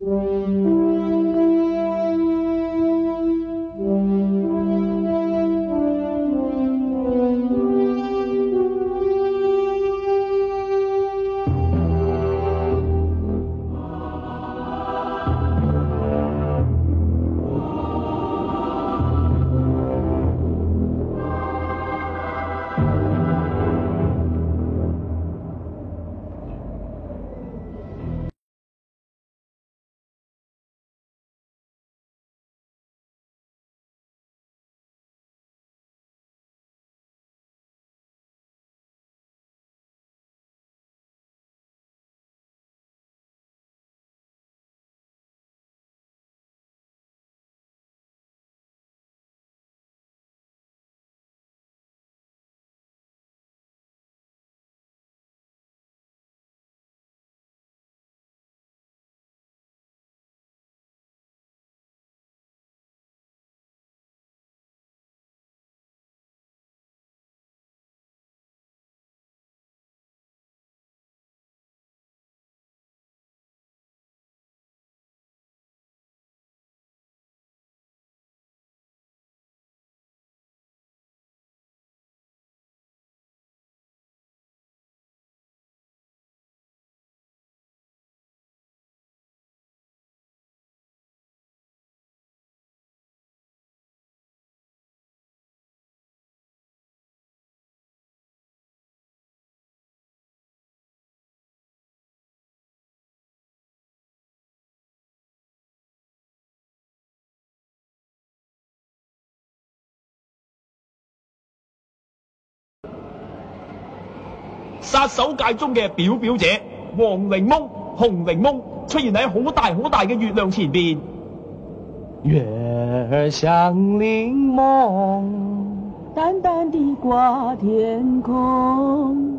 杀手界中嘅表表者黄柠檬、红柠檬出现喺好大好大嘅月亮前边。 月儿像柠檬， 淡淡地挂天空。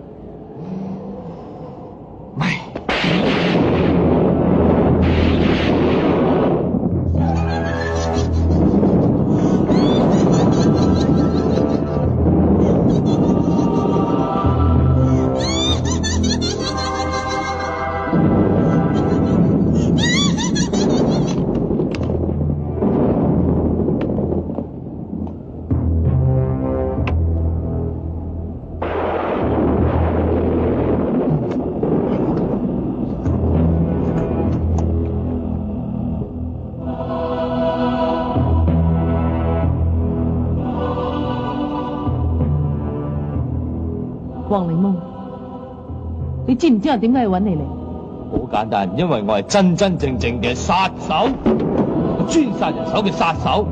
黃檸檬，你知唔知我點解要揾你嚟？ 好簡單，因為我係真真正正嘅殺手，專殺人手嘅殺手。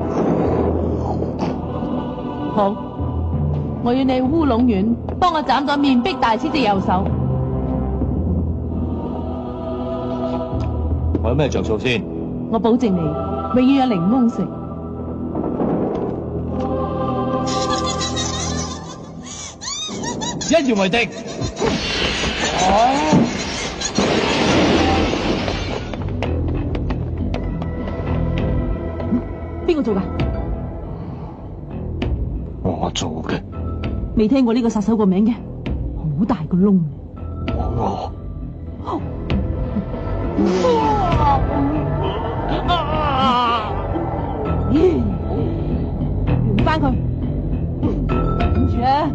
好，我要你去烏龍院幫我斬咗面壁大師隻右手。 我有咩着數先？ 我保證你永遠有檸檬食。 一言為定。 邊個做㗎？ 我做嘅。 未聽過呢個殺手個名嘅，好大個窿。完翻佢，跟住啊！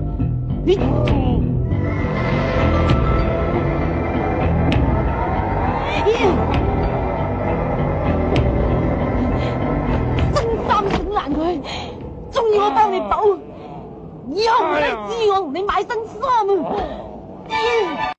真三整爛佢，仲要我幫你補，以後唔使知我同你買新衫啊！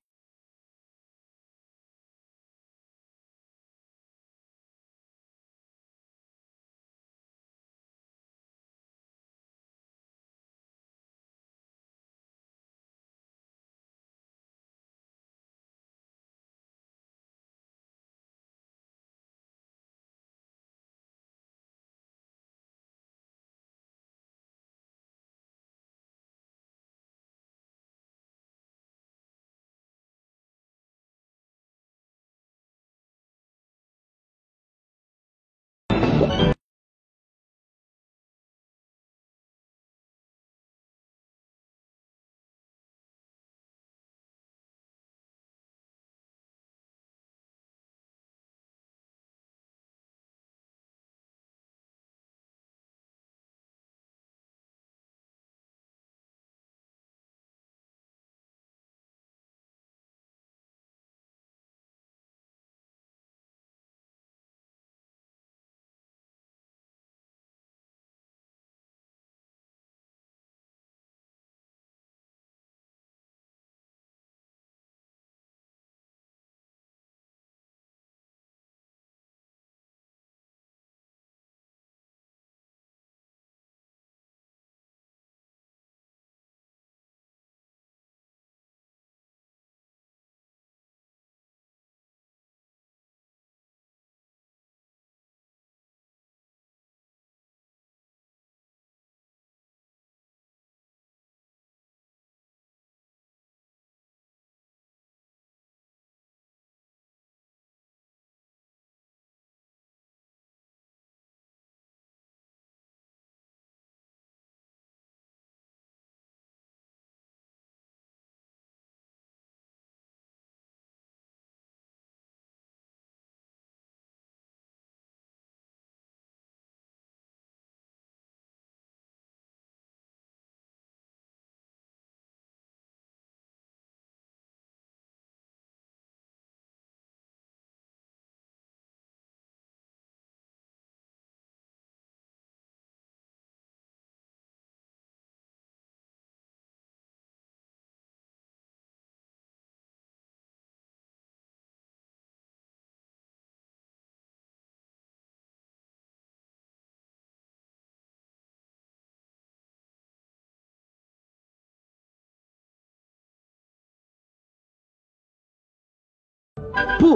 噗！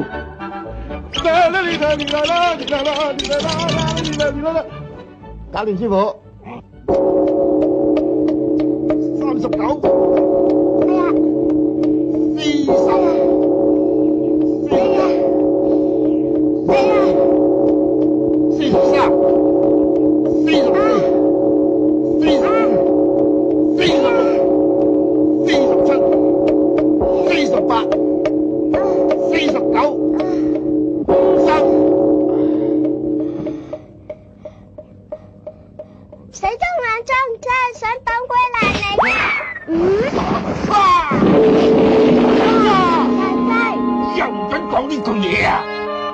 搞掂師傅。39。 水中眼中真係想當歸爛你啊！ 又唔准講呢句嘢啊！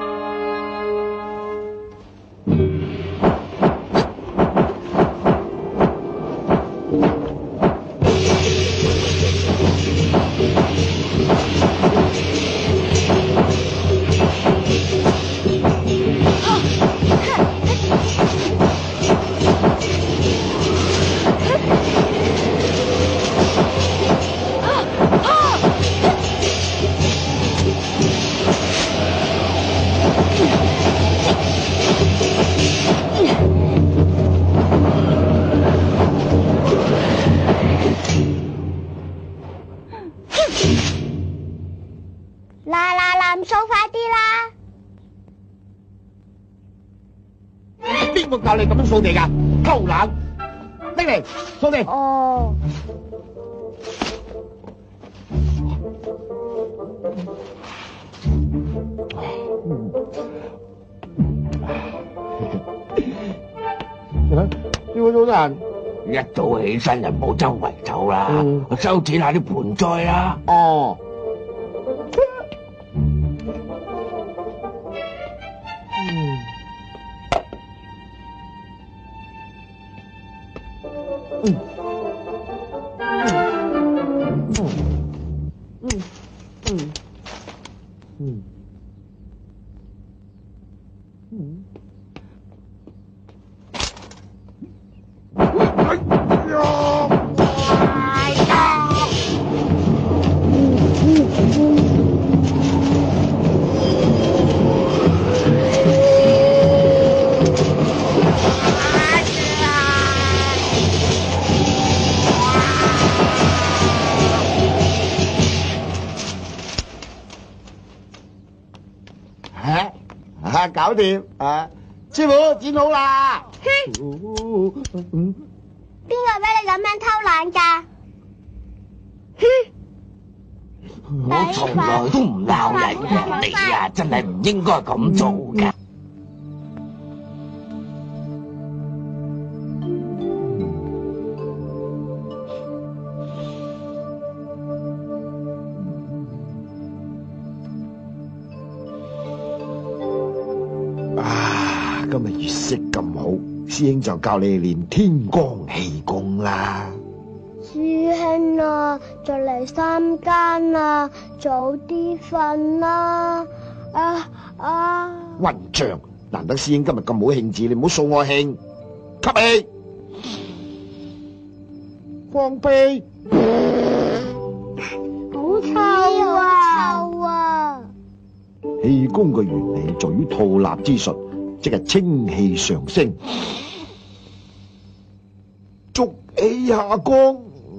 嗱，唔掃快啲啦！ 邊個教你咁樣掃地㗎？偷懶！拎嚟掃地。 哦。 呢個早晨， 一早起身就冇周圍走啦，修剪下啲盆栽啦。 哦。搞掂啊！師傅剪好啦。 邊個俾你咁樣偷懶㗎？ 我從來都唔鬧人嘅，你啊真係唔應該咁做㗎。 今日月色咁好，師兄就教你練天光氣功啦。 師兄啊，就嚟3更啦，早啲瞓啦！ 混帳，難得師兄今日咁好興致，你唔好掃我興。吸氣，放屁， 好臭啊！ 氣功嘅原理在於吐納之術。即係清氣上升，濁氣下降。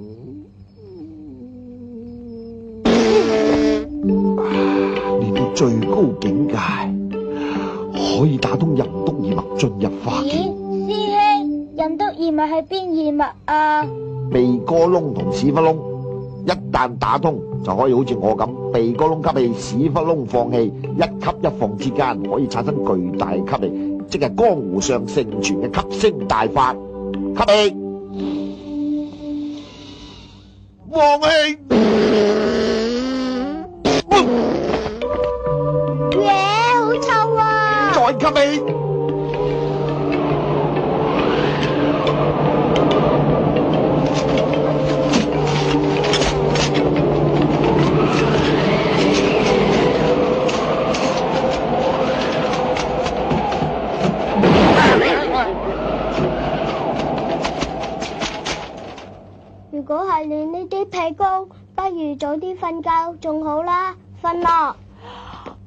練到最高境界，可以打通任督二脈，進入化境。 師兄，任督二脈係邊二脈啊？ 鼻哥窿同屎忽窿，一旦打通，就可以好似我咁，鼻哥窿吸氣，屎忽窿放氣，一吸一放之間可以產生巨大吸力。即係江湖上盛傳嘅吸星大法，吸氣，放氣， 好臭啊！ 再吸氣， 如果係練呢啲屁功，不如早啲瞓覺仲好啦，瞓咯。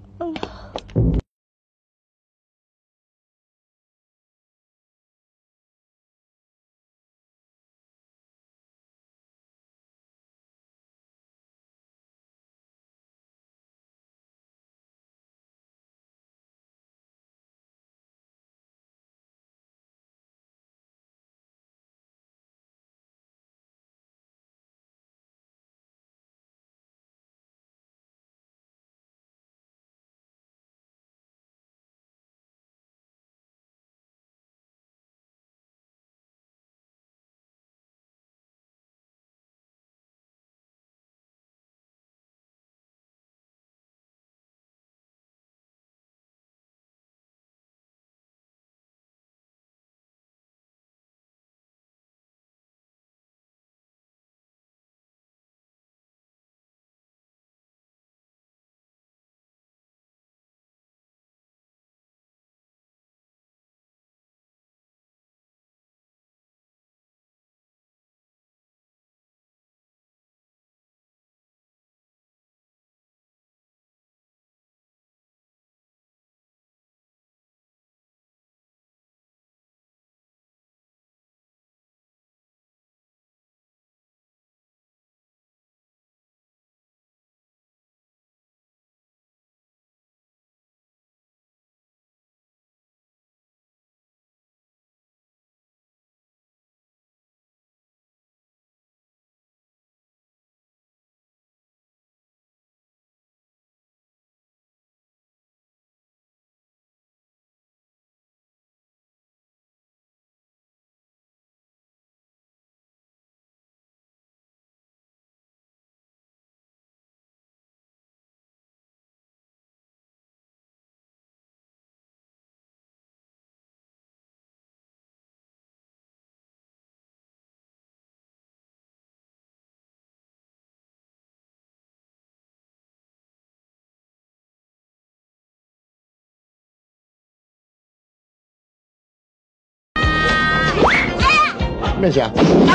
咩事啊？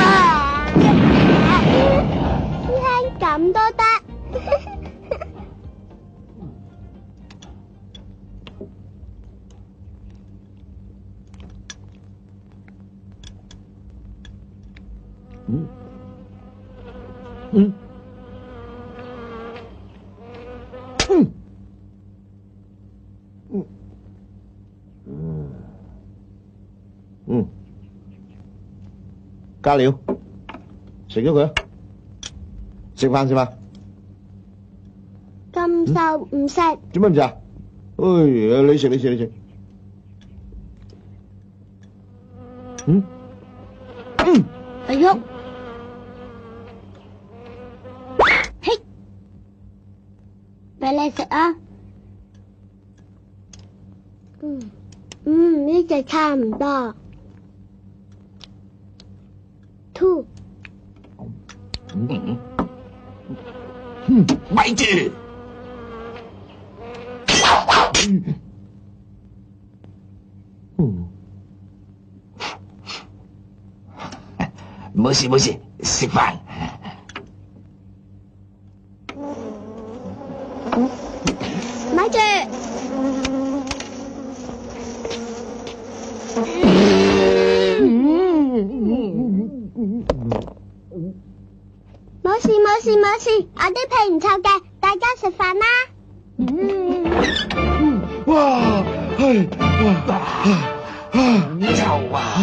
師兄咁都得？ 加料，食咗佢啊！食飯先嘛。 咁瘦唔食？ 做咩唔食啊？你食。 阿喐，嘿，俾你食啊。呢隻差唔多。吐。 咪住！冇事，食飯。 咪住！冇事，我啲皮唔臭嘅，大家食飯啦。 哇， 臭啊！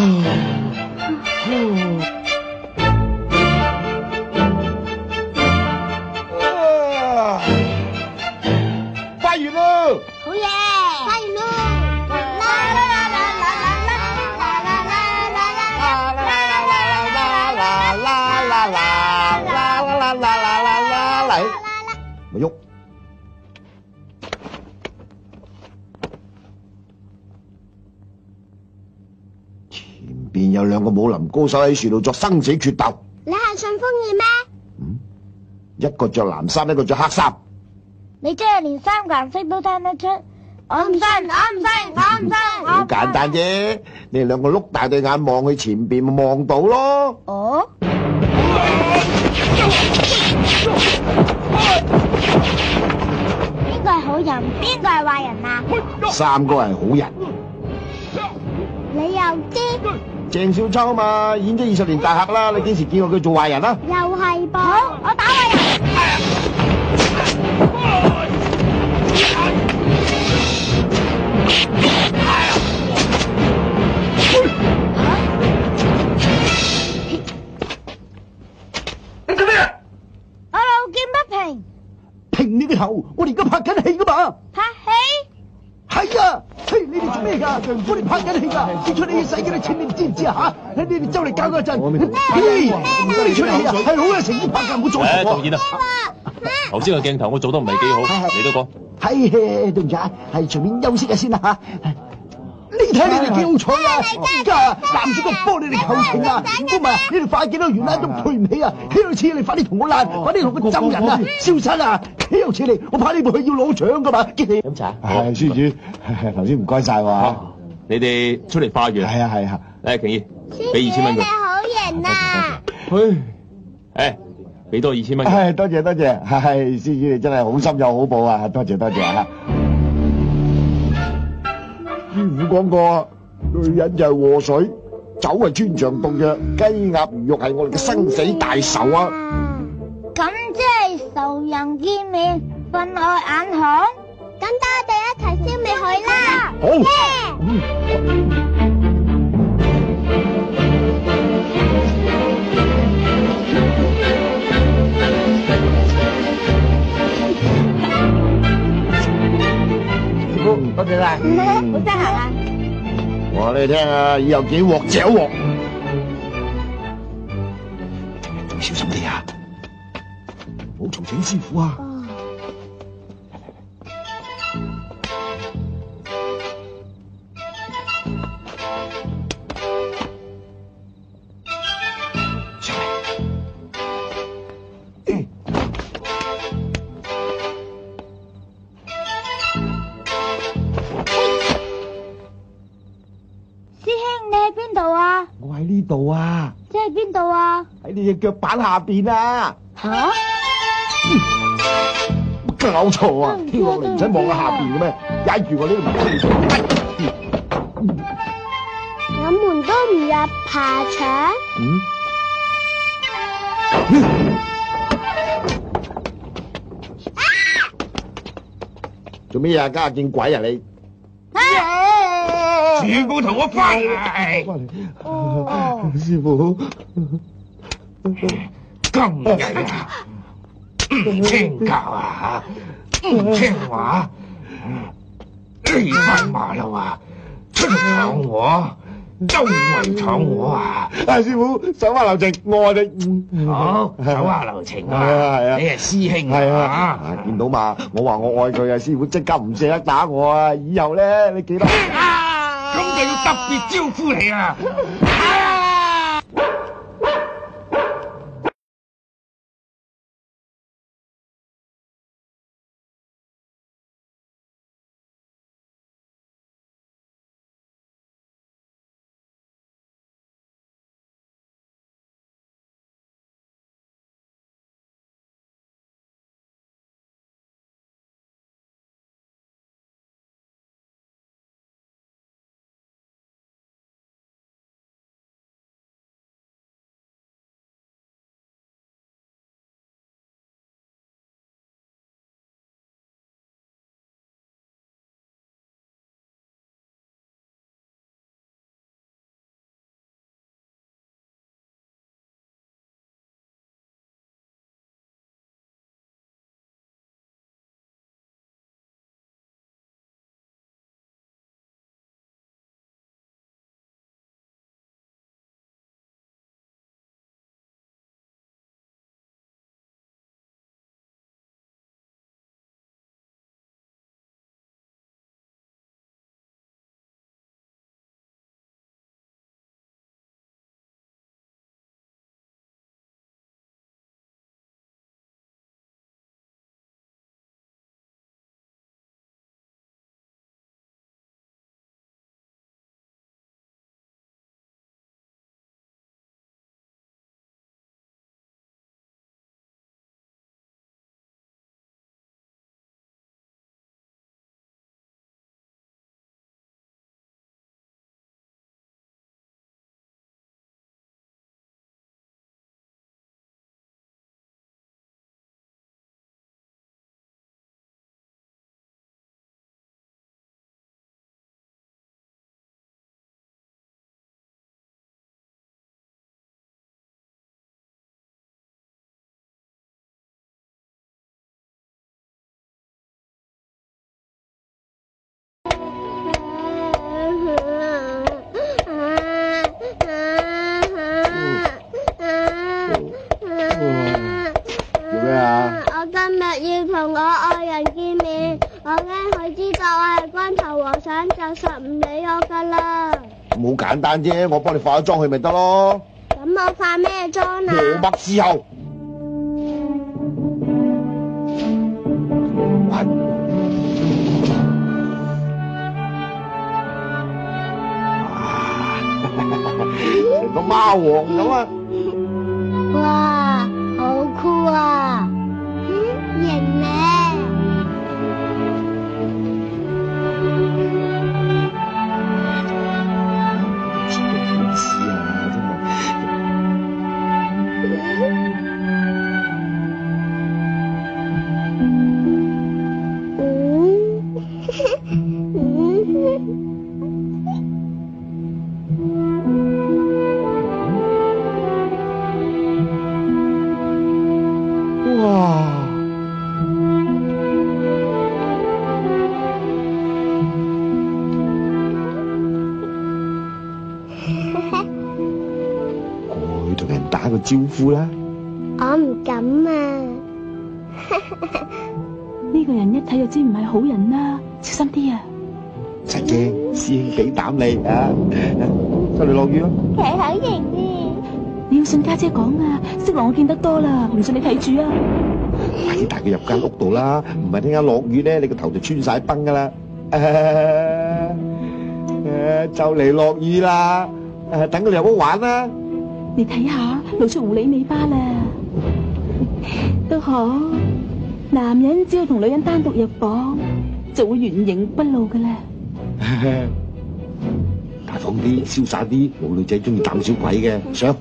花完咯！ 好嘢，花完咯！啦啦啦啦啦啦啦啦啦啦啦啦！ 咪喐！前邊有兩個武林高手喺樹度作生死決鬥。 你係順風耳咩？ 一個着藍衫，一個着黑衫。 你真係連三個顏色都聽得出？我唔信！ 好簡單啫，你哋兩個碌大對眼望去前邊，咪望到咯。 哦。邊個係好人，邊個係壞人啊？ 三個係好人。 你又知？ 鄭少秋嘛，演咗20年大客啦，你幾時見過佢做壞人啊？ 又係噃。好，我打壞人。 你做咩啊？ 我路見不平。 平你個頭！我哋而家拍緊戲噶嘛。 拍戲？ 係啊！你哋做咩㗎？我哋拍緊戲㗎，支出你使幾多錢，你知唔知啊？嚇！你哋周嚟搞嗰陣，呢出戲啊係好有誠意拍㗎，唔好阻住我。 導演啊，頭先個鏡頭我做得唔係幾好，你都講。 係，對唔住啊，係隨便休息下先啦嚇。你睇你哋幾好彩啊！而家男主角幫你哋求情啊，如果唔係你哋快幾多元啦都配唔起啊！幾多錢你快啲同我爛，快啲同佢走人啊，消失啊！幾多錢你？我派你部戲要攞獎㗎嘛！ 飲茶。 係，施主，頭先唔該曬喎。 你哋出嚟化緣。係啊。誒，瓊姨，俾2000蚊佢。 你好型啊！ 誒，俾多2000蚊佢。 係，多謝。係，施主你真係好心有好報啊！多謝啊！師傅講過，女人就係禍水，酒係穿腸毒藥，雞鴨魚肉係我哋嘅生死大仇啊！ 咁即係仇人見面，分外眼紅。咁等我哋一齊消滅佢啦！ 好。多謝晒， 好得閒啊！ 我話你聽啊，以後幾鑊嚼鑊，小心啲啊，唔好嘈醒師傅啊！上嚟。 喺邊度啊？ 我喺呢度啊， 即係邊度啊？ 喺你隻腳板下邊啊！ 吓？ 搞錯啊！跳落嚟唔使望下下邊嘅咩？踩住我呢度唔有門都唔入爬牆。 做咩啊？家下見鬼啊你！ 全部同我翻嚟！ 師傅， 今日啊，唔聽教啊，唔聽話，呢班馬騮啊，出嚟闖我，周圍闖我啊！ 師傅手下留情，我哋好，手下留情啊！ 係啊， 你係師兄係啊！ 啊，見到嘛？我話我愛佢啊，師傅即刻唔捨得打我啊！以後咧，你記得。 咁就要特別招呼你啊！ 同我愛人見面，我驚佢知道我係光頭和尚，就實唔理我噶啦。 咁好簡單啫，我幫你化咗妝去咪得咯。 咁我化咩妝啊？ 羅麥伺候。成個貓王咁啊！ 哇，好酷啊！型咧！ 點似啊，真係。哇！過去同人打個招呼啦。 我唔敢啊！ 呢個人一睇就知唔係好人啦，小心啲啊！ 唔使驚，師兄俾膽你啊！就嚟落雨咯。 佢好型啊！ 你要信家姐講啊，色狼我見得多啦，唔信你睇住啊！ 快啲帶佢入間屋度啦，唔係聽日落雨咧，你個頭就穿晒崩噶啦！就嚟落雨啦， 等佢哋有冇玩啦。 你睇下，露出狐狸尾巴啦，都好。男人只要同女人單獨入房，就會原形不露噶啦。 大方啲，瀟灑啲，冇女仔中意膽小鬼嘅。上，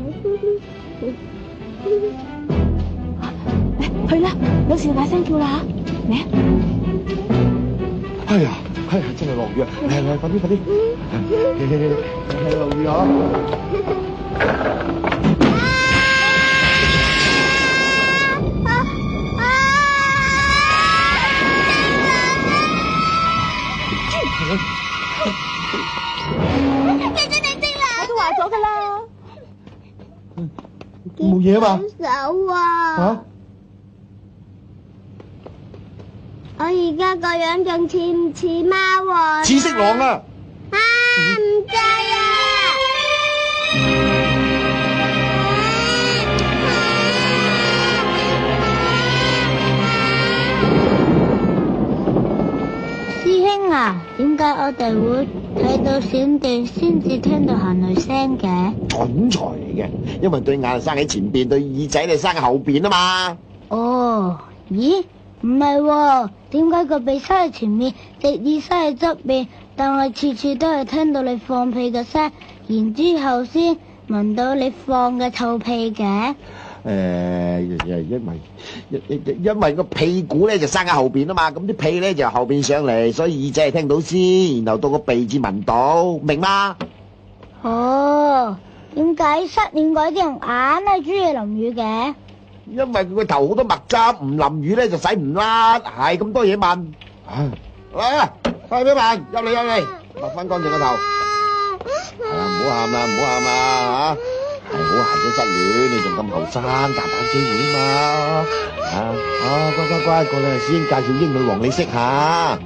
去啦，有事就大聲叫啦吓，嚟啊！ 哎呀，真係落雨啊！嚟，快啲，落雨啊！ 我都話咗噶啦， 冇嘢啊嘛。 手啊！我而家個樣仲似唔似貓王？ 似色狼啊！ 唔制啊！師兄啊，點解我哋會睇到閃電先至聽到行雷聲嘅？ 蠢材嚟嘅，因為對眼生喺前邊，對耳仔就生喺後邊啊嘛。 哦，咦？唔係喎，點解個鼻塞喺前面，隻耳塞喺側邊，但係次次都係聽到你放屁嘅聲，然之後先聞到你放嘅臭屁嘅？ 因為個屁股咧就生喺後邊啊嘛，咁啲屁咧就由後邊上嚟，所以耳仔係聽到先，然後到個鼻至聞到，明嗎？ 哦，點解失戀嗰啲人硬係中意淋雨嘅？ 因為佢個頭好多墨汁，唔淋雨咧就洗唔甩，係咁多嘢問。嚟啊，快啲問，入嚟，抹翻乾淨個頭。係啊，唔好喊啦吓，係好閒咗失戀，你仲咁後生，大把機會啊嘛。乖，過嚟，師兄介紹英女王你識下。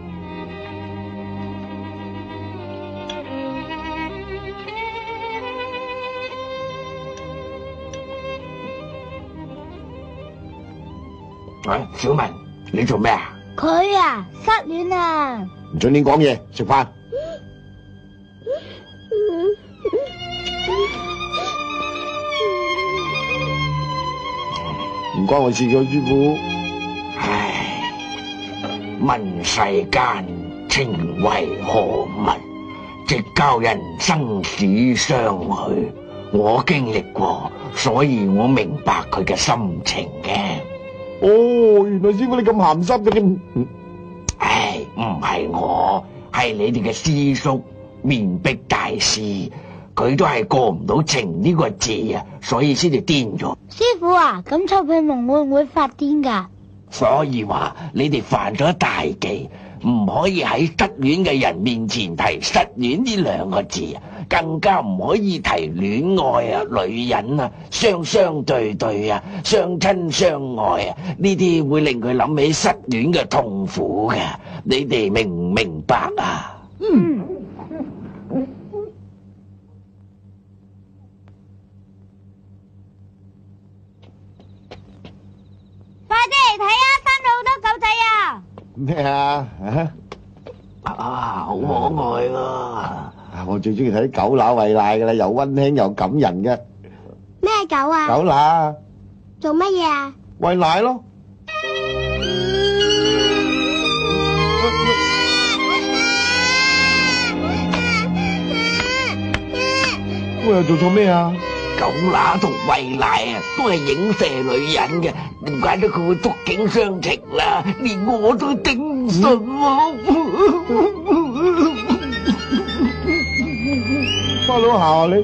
喂，小文，你做咩啊？ 佢啊，失戀啊！ 唔准亂講嘢，食飯。唔關我事嘅，師傅。 唉，問世間情為何物，直教人生死相許。我經歷過，所以我明白佢嘅心情嘅。 哦，原來師傅你咁鹹濕嘅添。 唉，唔係我，係你哋嘅師叔面壁大師，佢都係過唔到情呢個字啊，所以先至癲咗。 師傅啊，咁臭屁龍會唔會發癲噶？ 所以話你哋犯咗大忌，唔可以喺失戀嘅人面前提失戀呢兩個字啊，更加唔可以提戀愛啊、女人啊、雙對對啊、相親相愛啊，呢啲會令佢諗起失戀嘅痛苦嘅。你哋明唔明白啊？ 快啲嚟睇啊！生咗好多狗仔啊！ 咩啊？ 好可愛啊！ 我最中意睇啲狗乸餵奶噶啦，又溫馨又感人嘅。 咩狗啊？ 狗乸做乜嘢啊？ 餵奶咯。我又做錯咩啊？ 狗乸同餵奶啊，都係影射女人嘅，唔怪得佢會觸景傷情啦，連我都頂唔順喎。 花佬下你。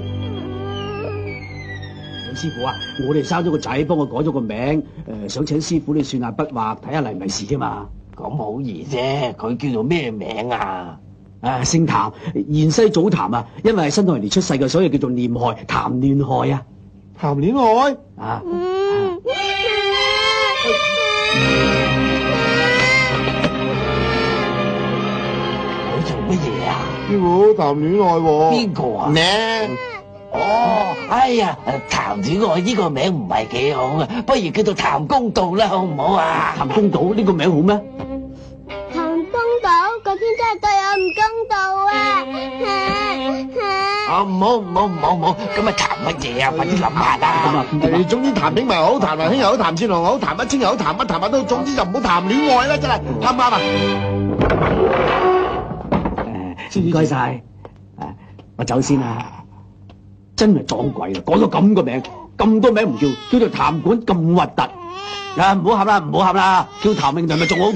師傅啊，我哋生咗個仔，幫我改咗個名，想請師傅你算下筆畫，睇下嚟唔嚟事啫嘛。 咁好易啫，佢叫做咩名啊？ 姓譚，芫茜祖譚啊，因為係新唐人年出世嘅，所以叫做念害，譚亂害啊。 談戀愛啊！ 佢做乜嘢啊？ 師傅談戀愛喎。 邊個啊？ 呢？ 哦，哎呀，譚戀愛呢個名唔係幾好啊，不如叫做譚公道啦，好唔好啊？ 譚公道呢個名好咩？ 譚公道，嗰天真係對我唔公道啊！ 唔好，咁啊談乜嘢啊？快啲諗下啦。 總之談兵咪好，談文興又好，談戰狼好，談不清又好，談乜都好，總之就唔好談戀愛啦，真係啱唔啱啊？ 唔該晒，我走先啦。真係撞鬼啦！改咗咁個名，咁多名唔叫做譚館咁核突。啊，唔好喊啦，叫譚詠麟咪仲好聽。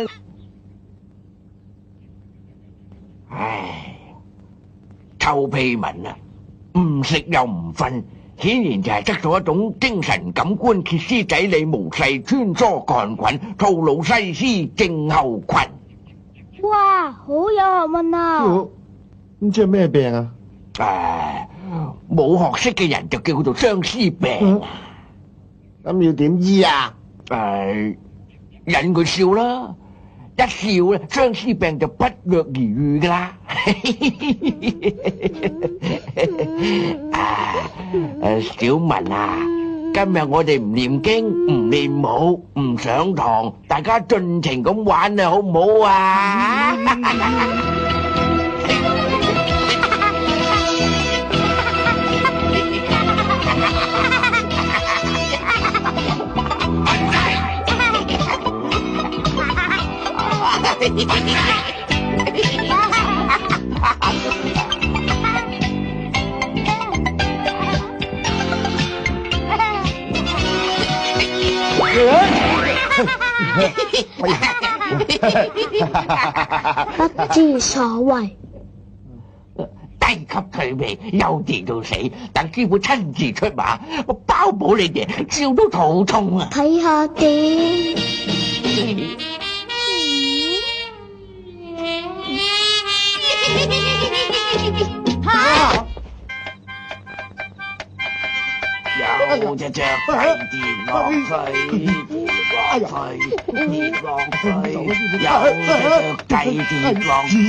唉，臭屁文啊，唔食又唔瞓，顯然就係得咗一種精神感官歇斯底里無勢穿梭幹滾，吐魯西斯症候群。 哇，好有學問啊！ 咁即係咩病啊？ 冇學識嘅人就叫做相思病。 咁要點醫啊？ 引佢笑啦，一笑咧，相思病就不藥而愈噶啦。小文啊，今日我哋唔念經，唔練武，唔上堂，大家盡情咁玩啊，好唔好啊？ 不知所謂， 低級趣味，幼稚到死。等師傅親自出馬，我包保你哋笑到肚痛啊！ 睇下點。 有隻雀仔跌落水，跌落水，跌落水，有隻雀仔跌落水，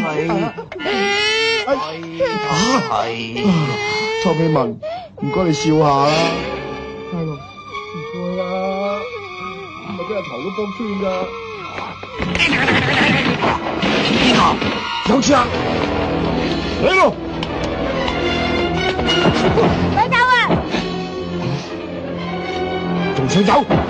臭屁文，唔該你笑下啦。大佬，唔該啦，我真係頭都幫穿㗎。有槍，嚟咯！ 快走啊！ 仲想走？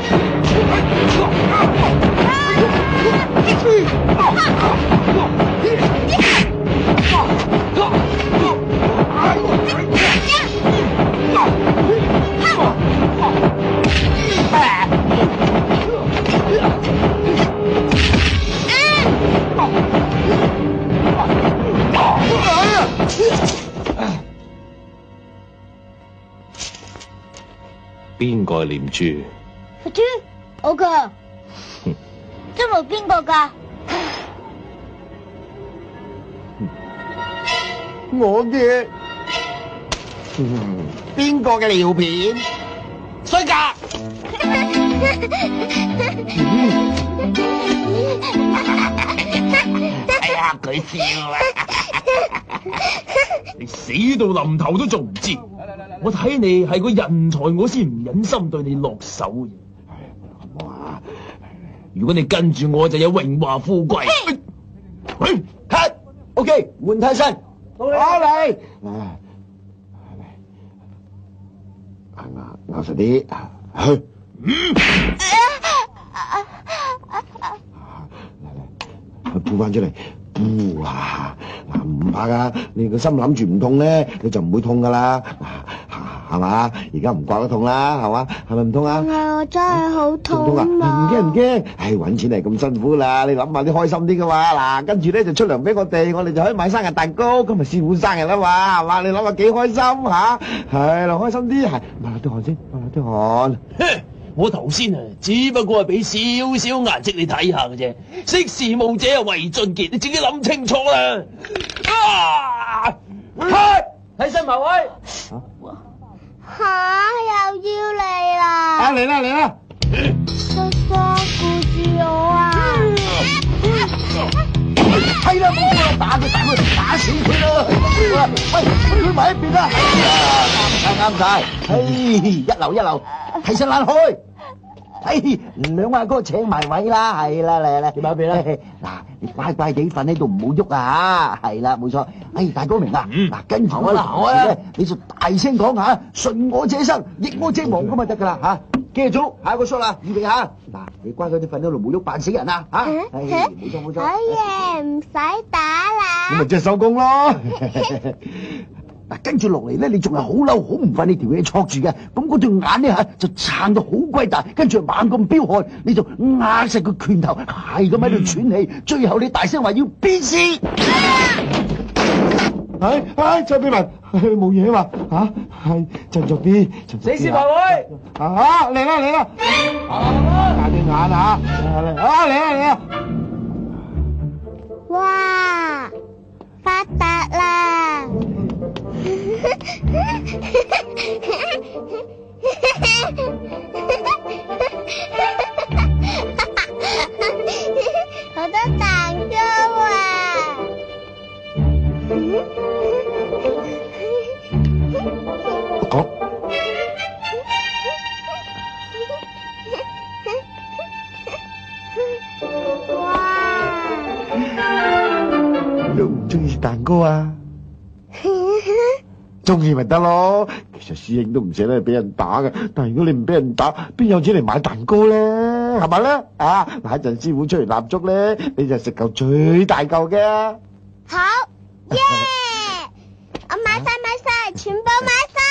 邊個念珠？ 阿豬，我噶，真係邊個噶？ 我嘅，邊個嘅尿片？衰格！ 睇下佢笑啊！ 你死到臨頭都仲唔知，我睇你係個人才，我先唔忍心對你落手嘅。如果你跟住我，就有榮華富貴。 cut OK 換替身，到你嚟。 咬實啲，去。吐翻出嚟，吐啊！嗱，唔怕噶，你個心諗住唔痛咧，你就唔會痛噶啦，係嘛？而家唔怪得痛啦，係嘛？係咪唔痛啊？ 但係我真係好痛啊！ 唔驚，唉，搵錢係咁辛苦啦，你諗下啲開心啲噶嘛？嗱，跟住咧就出糧俾我哋就可以買生日蛋糕，今日師傅生日啦嘛，係嘛？你諗下幾開心吓？係啦，開心啲，係抹下啲汗先，抹下啲汗。 我頭先只不過係俾少少顏色你睇下嘅啫。識時務者為俊傑，你自己諗清楚啦。 替身埋位。 吓，又要嚟啦！ 嚟啦！ 叔叔顧住我啊！ 係啦，冇錯啦，打死佢啦！喂，佢埋一邊啦！啱晒，嘿，一流，替身爛開。 兩阿哥請埋位啦，係啦，嚟啦， 點啊變啦？ 嗱，你乖乖地瞓喺度，唔好喐啊嚇，係啦，冇錯。大哥明啦，嗱，跟住我咧，你就大聲講嚇，順我者生，逆我者亡咁就得噶啦嚇。記住，下一個 shot 啦，預備下。嗱，你乖乖地瞓喺度，唔好喐，扮死人啊嚇。冇錯。 好嘢，唔使打啦。 咁咪即係收工咯。嗱，跟住落嚟咧，你仲係好嬲，好唔忿，你條嘢戳住嘅，咁嗰對眼咧嚇就撐到好鬼大，跟住猛咁飆汗，你就壓實個拳頭，係咁喺度喘氣，最後你大聲話要變屍。 張炳文冇嘢嘛嚇，係振作啲， 死屍排位嚟啦，大對眼啊，嚟啊！ 哇，發達啦！好多蛋糕啊！ 講哇！ 都唔中意食蛋糕啊？中意咪得咯。其實師兄都唔捨得俾人打嘅，但係如果你唔俾人打，邊有錢嚟買蛋糕咧？係咪咧？嗱，一陣師傅出嚟蠟燭咧，你就食嚿最大嚿嘅。 好，耶！我買晒，全部買晒。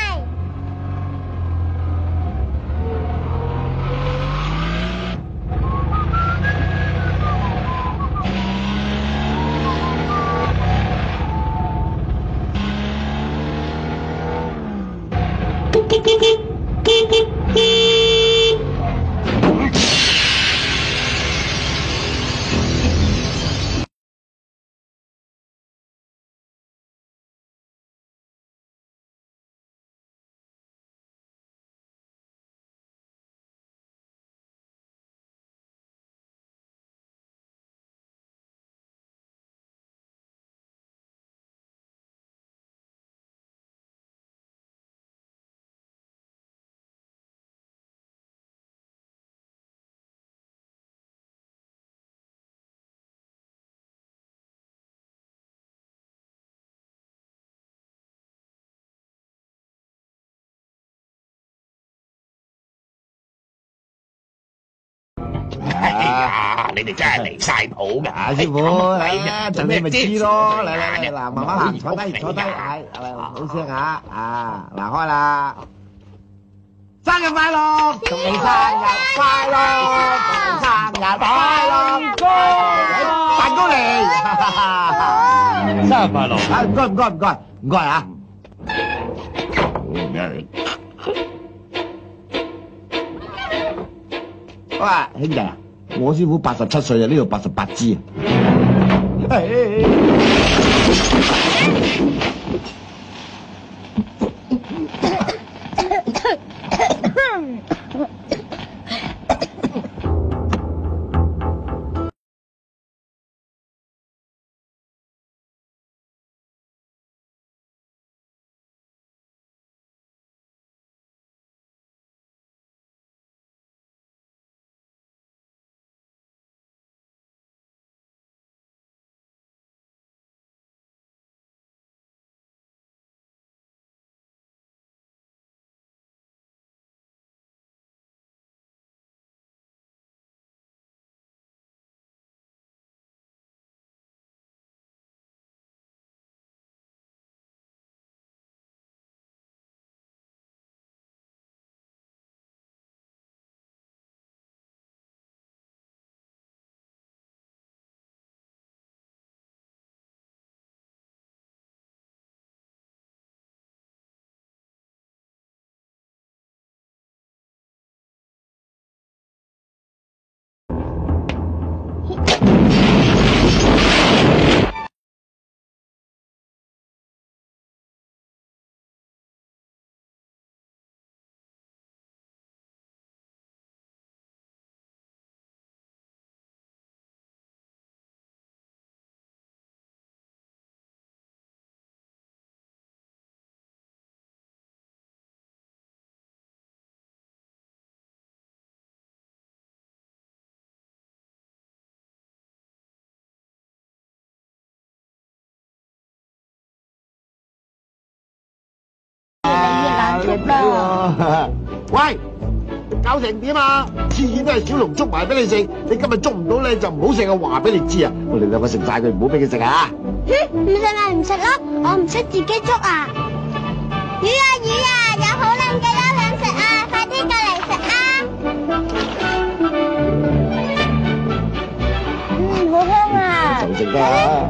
你哋真係離晒譜㗎， 師傅，就你咪知咯。嚟，嗱，慢慢行，坐低，係，好聲嚇，嗱，開啦。生日快樂，祝你生日快樂，生日快樂，蛋糕嚟， 生日快樂！ 唔該啊。喂，兄弟啊，我師傅87歲啊，呢度88支啊。 靚仔喎！喂，搞成點啊？次次都係小龍捉埋俾你食，你今日捉唔到咧就唔好食啊！話俾你知啊！我哋兩個食晒佢，唔好俾佢食啊！ 哼，唔食咪唔食咯，我唔識自己捉啊！魚啊魚啊，有好靚嘅優想食啊，快啲過嚟食啊！好香啊！ 就食啦！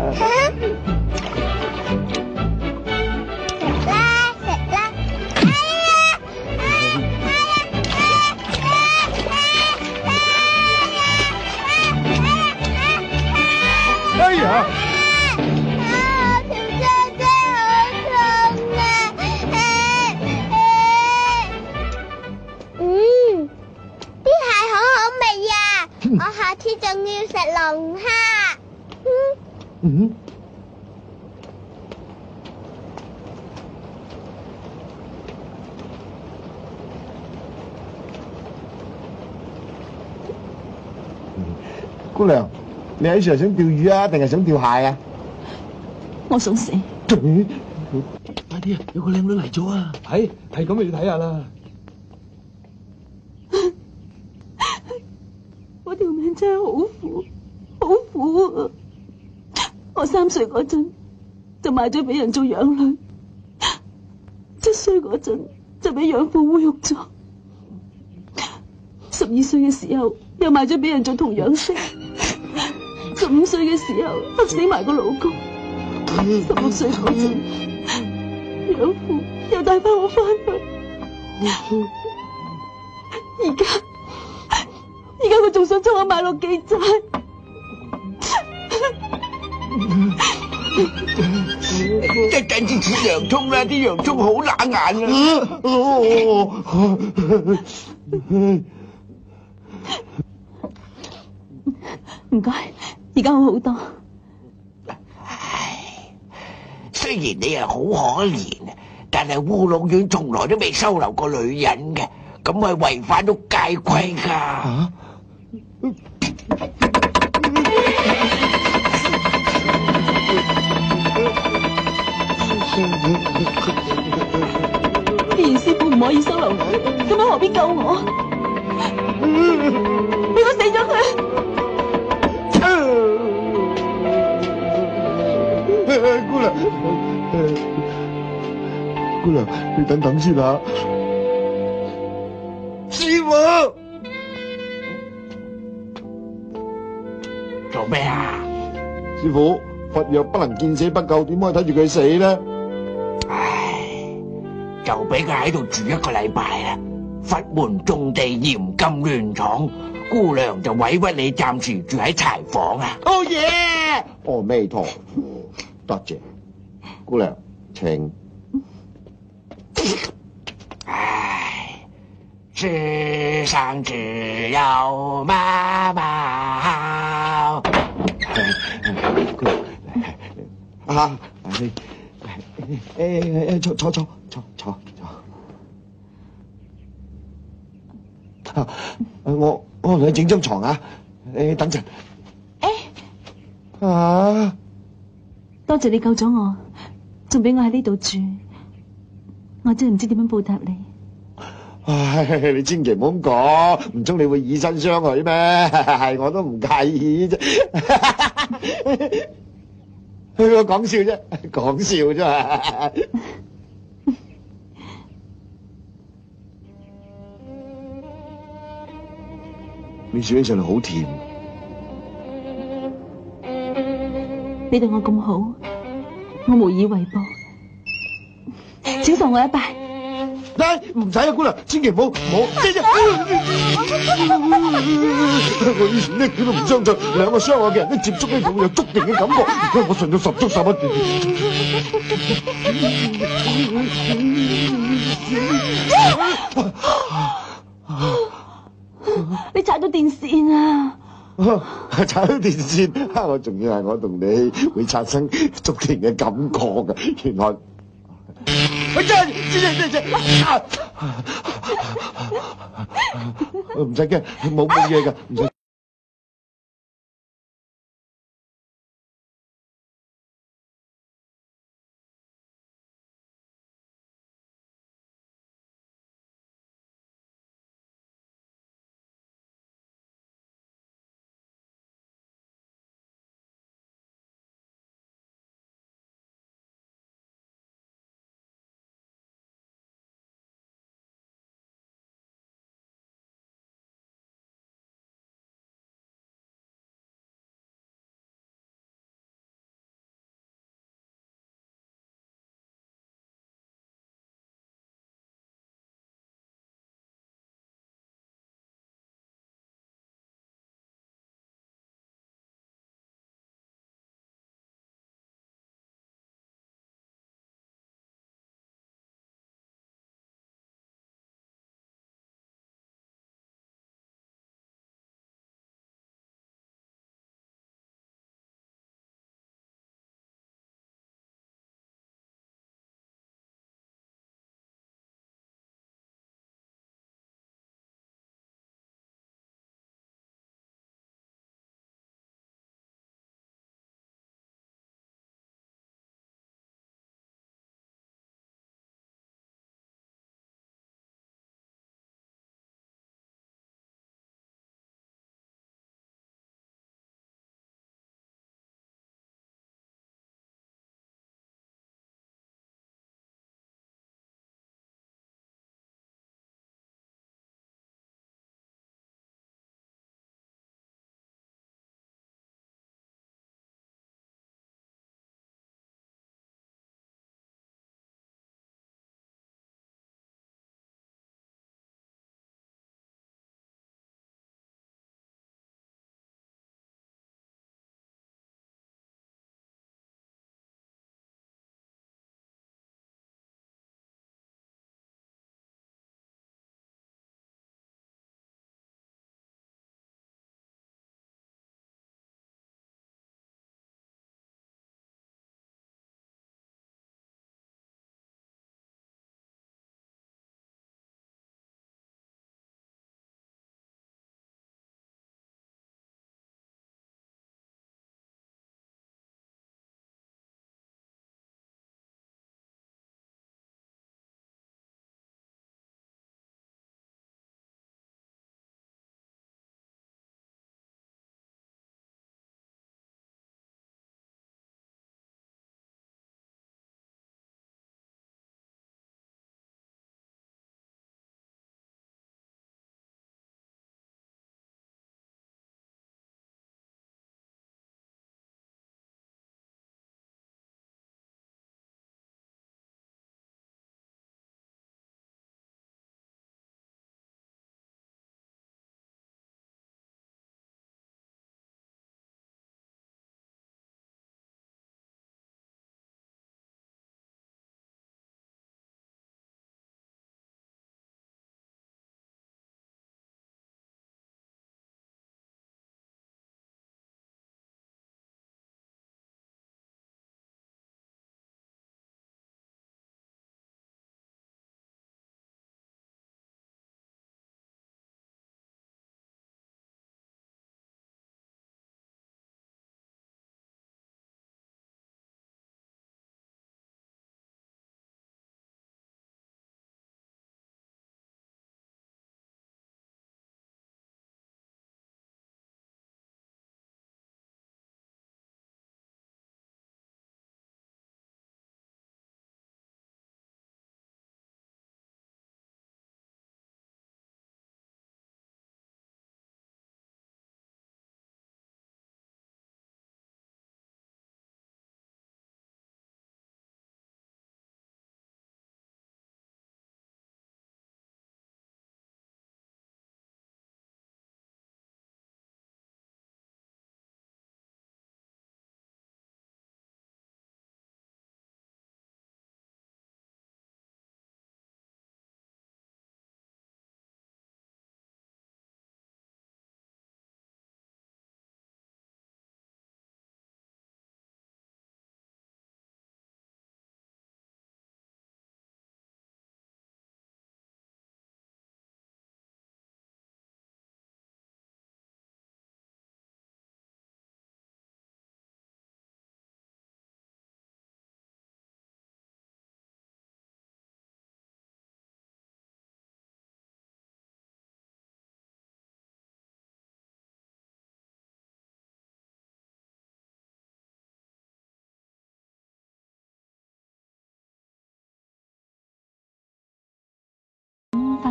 哎呀！ 條聲真好痛啊！啲蟹好好味啊！我下次仲要食龍蝦。 姑娘，你喺樹頭想釣魚啊，定係想釣蟹啊？ 我想死。 快啲啊！有個靚女嚟咗啊！ 係咁，你要睇下啦。 我條命真係好苦，好苦啊！我3歲嗰陣就賣咗俾人做養女，7歲嗰陣就俾養父侮辱咗，12歲嘅時候又賣咗俾人做童養媳，15歲嘅時候黑死埋個老公，16歲嗰陣養父又帶翻我翻去，而家佢仲想將我賣落記債。 即係簡直似洋葱啦，啲洋葱好冷眼啊！ 唔該，而家好好多。 雖然你係好可憐，但係烏龍院從來都未收留過女人嘅，咁係違反咗戒規㗎。 既然師傅唔可以收留我，咁樣何必救我？俾我死咗佢！ 姑娘，你等等先啊！師傅， 做咩啊？ 師傅，佛藥不能見死不救，點可以睇住佢死呢？ 唉，就俾佢喺度住1個禮拜啦。佛門種地嚴禁亂闖，姑娘就委屈你暫時住喺柴房啊！ 哦耶！阿彌陀佛，多謝姑娘，請。 唉，世上只有媽媽好。 啊，坐。我同你整張床啊，你等陣。啊！ 多謝你救咗我，仲俾我喺呢度住，我真係唔知點樣報答你。 唉，你千祈唔好咁講，唔通你會以身相許咩？係我都唔介意啫。我講笑啫，講笑啫嘛。你笑起上嚟好甜。 你對我咁好，我無以為報，請受我一拜。 唔使啊，姑娘，千祈唔好。我以前呢佢都唔相信，兩個相愛嘅人一接觸呢就會有觸電嘅感覺，而家我信咗10足11 你踩到電線啊！ 踩到電線，我仲以為我同你會產生觸電嘅感覺㗎，原來。真唔使驚，冇嘢㗎，唔使。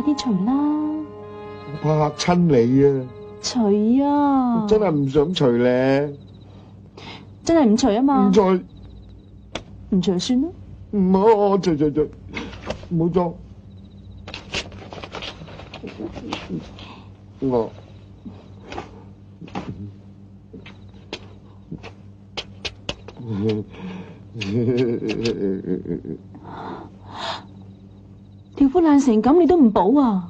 啲除啦。 我怕嚇親你啊！ 除啊！ 我真係唔想除咧。 真係唔除啊嘛？ 唔除， 唔除就算啦。 唔好，我除，唔好裝。我條褲爛成咁，你都唔補啊？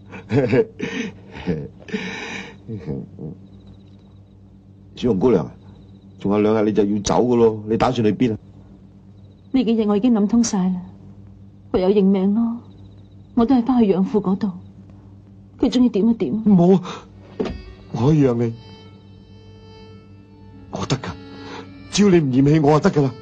小紅姑娘，仲有2日你就要走噶咯，你打算去邊啊？ 呢幾日我已經諗通晒啦，唯有認命咯。我都係翻去養父嗰度，佢中意點就點。 冇，我可以讓你，我得噶，只要你唔嫌棄我就得噶啦。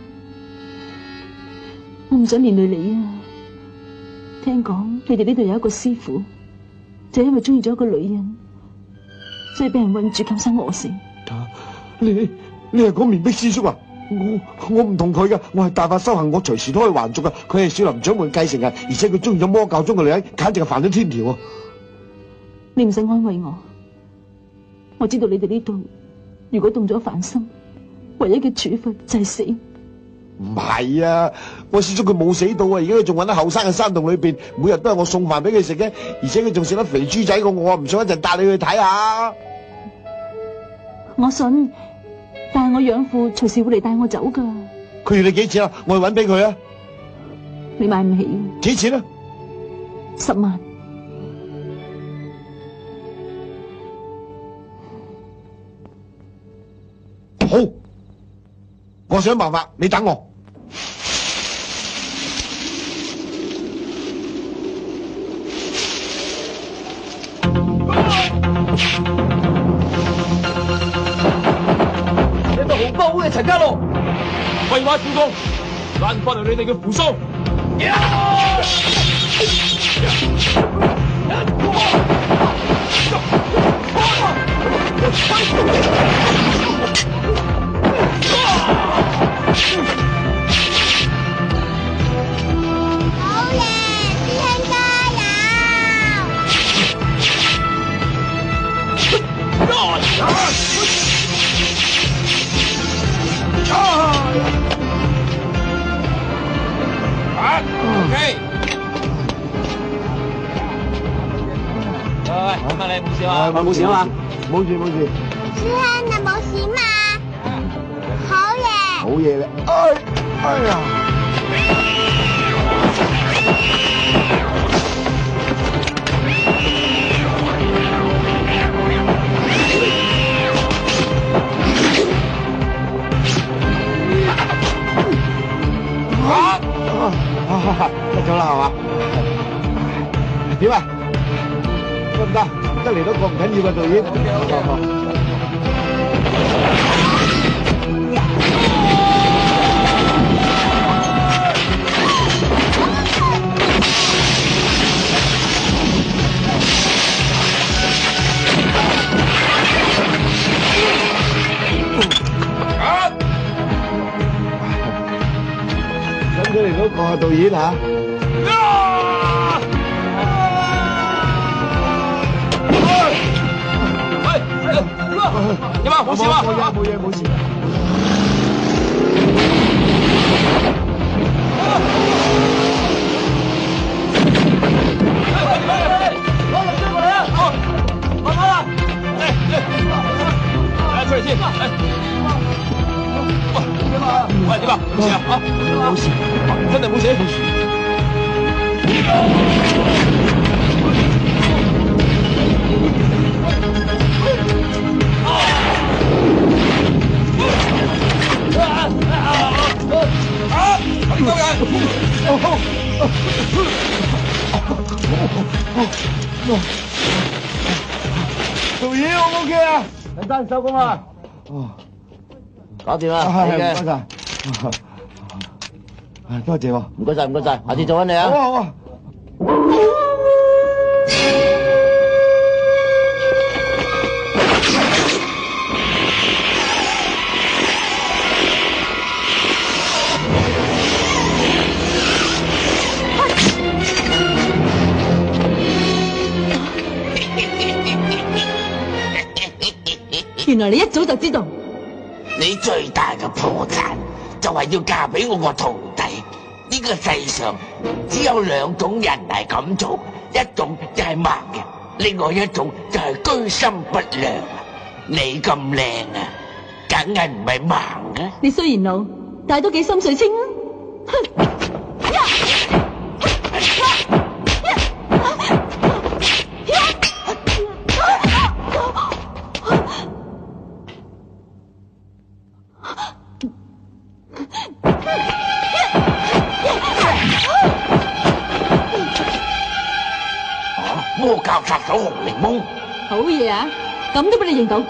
我唔想連累你啊！聽講你哋呢度有一個師傅，就因為中意咗一個女人，所以俾人困住咁生餓死。 你係講面壁師叔啊？我唔同佢噶，我係大法修行，我隨時都可以還俗噶。佢係少林掌門繼承人，而且佢中意咗魔教中嘅女人，簡直係犯咗天條啊！ 你唔使安慰我，我知道你哋呢度如果動咗凡心，唯一嘅處罰就係死。 唔係啊，我師叔佢冇死到啊，而家佢仲搵喺後山嘅山洞裏邊，每日都係我送飯俾佢食嘅，而且佢仲食得肥豬仔過我，唔想一陣帶你去睇下。 我信，但係我養父隨時會嚟帶我走噶。 佢要你幾錢啊？我去搵俾佢啊！ 你買唔起。 幾錢啊 ？10萬。 好，我想辦法，你等我。 一個紅包嘅陳家樂，廢話少講，翻返嚟你哋嘅扶桑。 OK。喂，點解你冇事啊？ 冇事啊嘛？ 冇事冇事。 師兄，你冇事嘛？好嘢！ 好嘢咧！哎呀！得咗啦係嘛？點啊？得唔得？得嚟多個唔緊要嘅導演。咁佢嚟到個導演嚇。 點啊？冇事嘛？ 冇嘢冇事。 攞入追過嚟啊！慢慢啦， 嚟出嚟先。喂，點啊？冇事啊？ 冇事， 真係冇事。 導演 O 唔 OK 啊？ 陳生收工啦，搞掂啦， 係嘅， 唔該晒，多謝喎， 唔該晒，唔該晒，下次再揾你啊。 好啊好啊。 來你一早就知道。 你最大嘅破綻就係要嫁俾我個徒弟。呢個世上只有兩種人係咁做，一種就係盲嘅，另外一種就係居心不良。你咁靚啊，梗係唔係盲嘅。 你雖然老，但係都幾心水清啊！哼！ 魔教殺手紅檸檬， 好嘢啊！咁都俾你認到。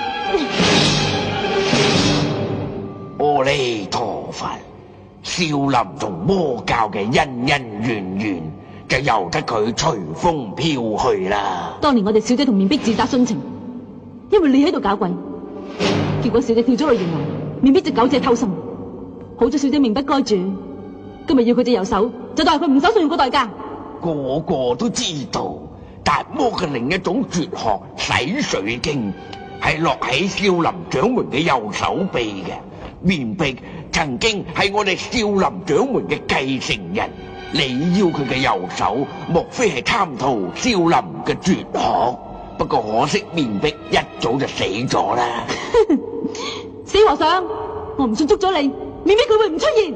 阿彌陀佛，少林同魔教嘅恩恩怨怨，就由得佢隨風飄去啦。 當年我哋小姐同面壁自殺殉情，因為你喺度搞鬼，結果小姐跳咗落懸崖，面壁就苟且偷生。好咗小姐命不該絕，今日要佢隻右手，就當係佢唔守信用個代價。 個個都知道。達摩嘅另一種絕學洗水經係落喺少林掌門嘅右手臂嘅，面壁曾經係我哋少林掌門嘅繼承人。你要佢嘅右手，莫非係貪圖少林嘅絕學？不過可惜面壁一早就死咗啦。 死和尚，我唔信捉咗你，面壁佢會唔出現。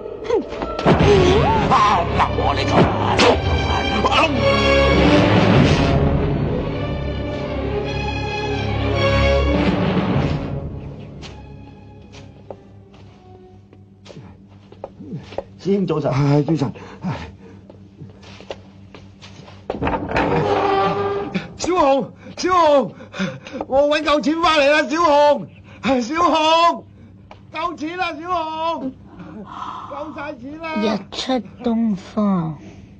得我你師兄早晨，早晨。 小紅，小紅，我搵夠錢翻嚟啦，小紅，小紅，夠錢啦，小紅，夠晒錢啦。 日出東方，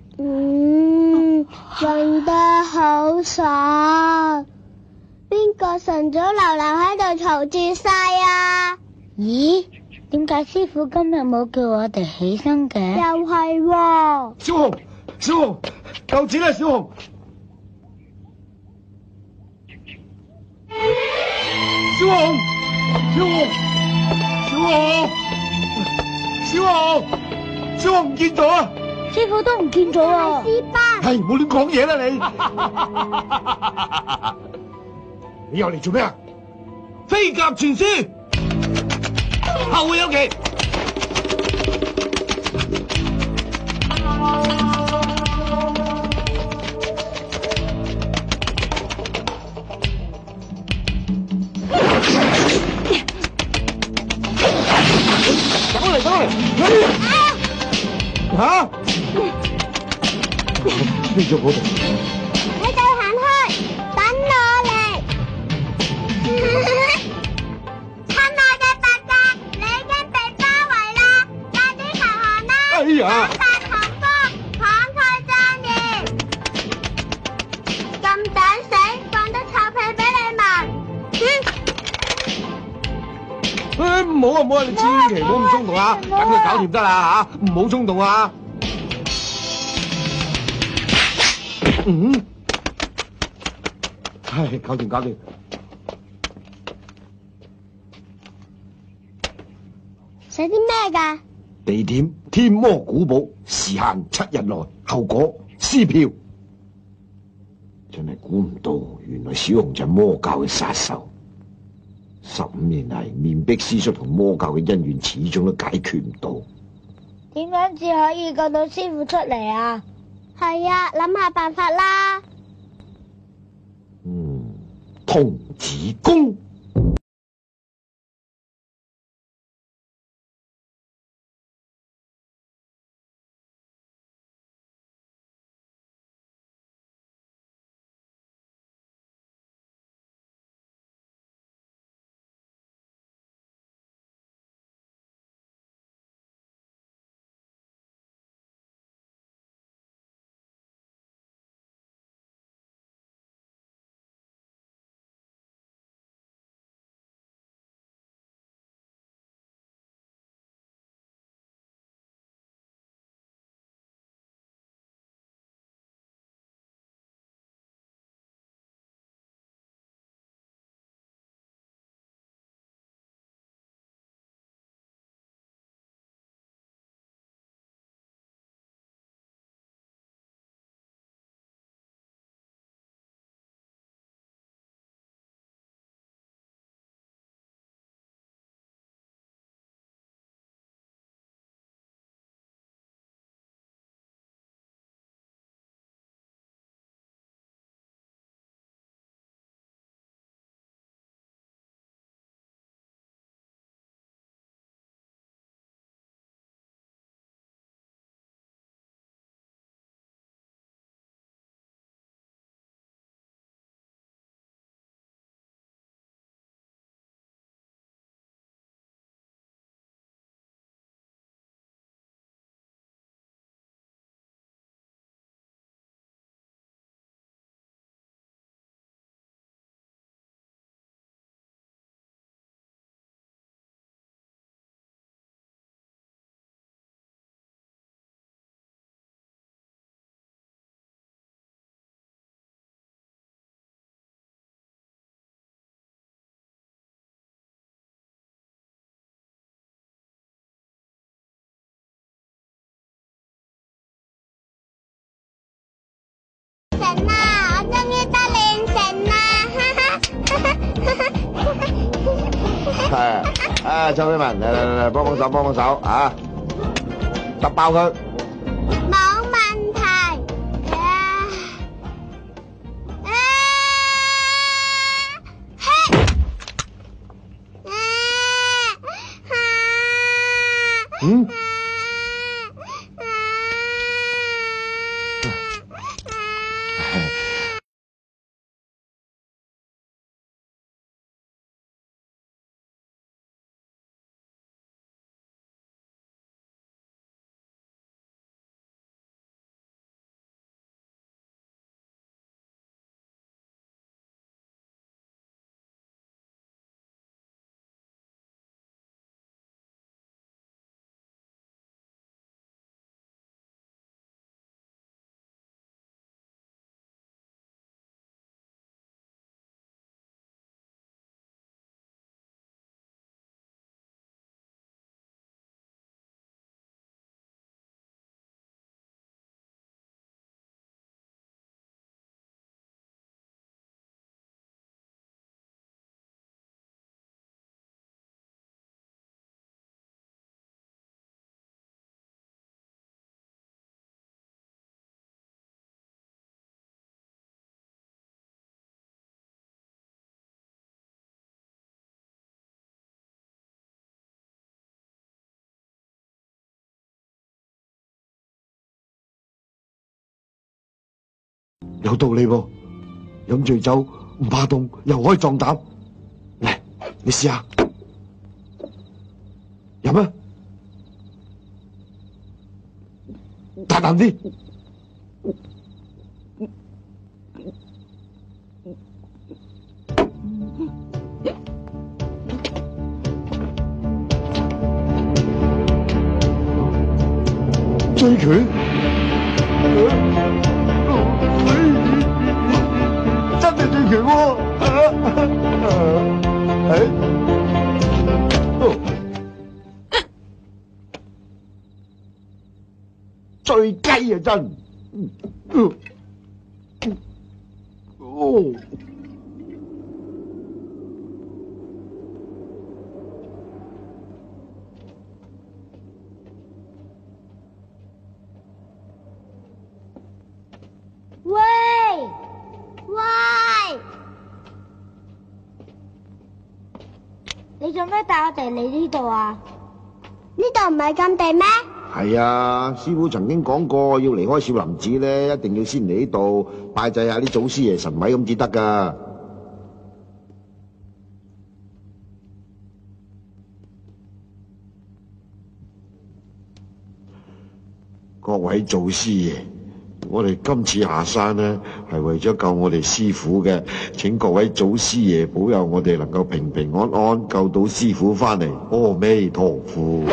用得好爽。邊個晨早流流喺度嘈住晒啊？咦？點解師傅今日冇叫我哋起身嘅？又係喎。 小紅，小紅，夠錢啦，小紅。小紅，小紅，小紅，小紅，小紅唔見咗啊！ 師傅都唔見咗啊！師班， 係唔好亂講嘢啦你！你又嚟做咩啊？飛鴿傳書。後會有期。走嚟，走嚟！嚇！飛咗嗰度。 你再行開，等我嚟。 哎呀！ 大同風，慷慨壯義，咁膽死，放得臭屁俾你聞。 唔好啊，唔好啊，你千祈唔好咁衝動啊，等佢搞掂得啦嚇，唔好衝動啊。係搞掂，搞掂。 寫啲咩㗎？ 地點天魔古堡，時限7日內，後果撕票。真係估唔到，原來小紅就係魔教嘅殺手。15年嚟，面壁師叔同魔教嘅恩怨始終都解決唔到。 點樣至可以救到師傅出嚟啊？係啊，諗下辦法啦。 童子功。 臭美文，嚟，幫手啊！揼爆佢！ 冇問題。 嗯？有道理噃，飲醉酒唔怕凍，又可以壯膽。嚟，你試下飲啊！大啖啲。醉拳？真係醉拳喎！醉雞啊真！ 你做咩帶我哋嚟呢度啊？呢度唔係禁地咩？ 係啊，師傅曾經講過，要離開少林寺咧，一定要先嚟呢度拜祭下啲祖師爺神位咁至得噶。各位祖師爺，我哋今次下山呢，係為咗救我哋師傅嘅，請各位祖師爺保佑我哋能夠平平安安救到師傅翻嚟。阿彌陀佛。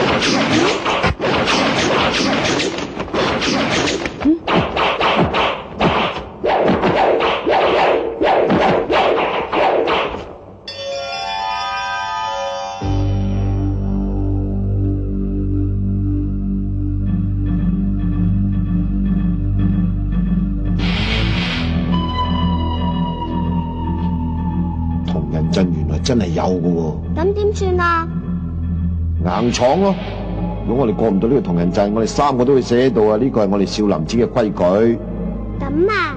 原來真係有嘅喎， 咁點算啊？ 硬闖咯！如果我哋過唔到呢個同人陣，我哋三個都會死喺度啊！呢個係我哋少林寺嘅規矩。 咁啊！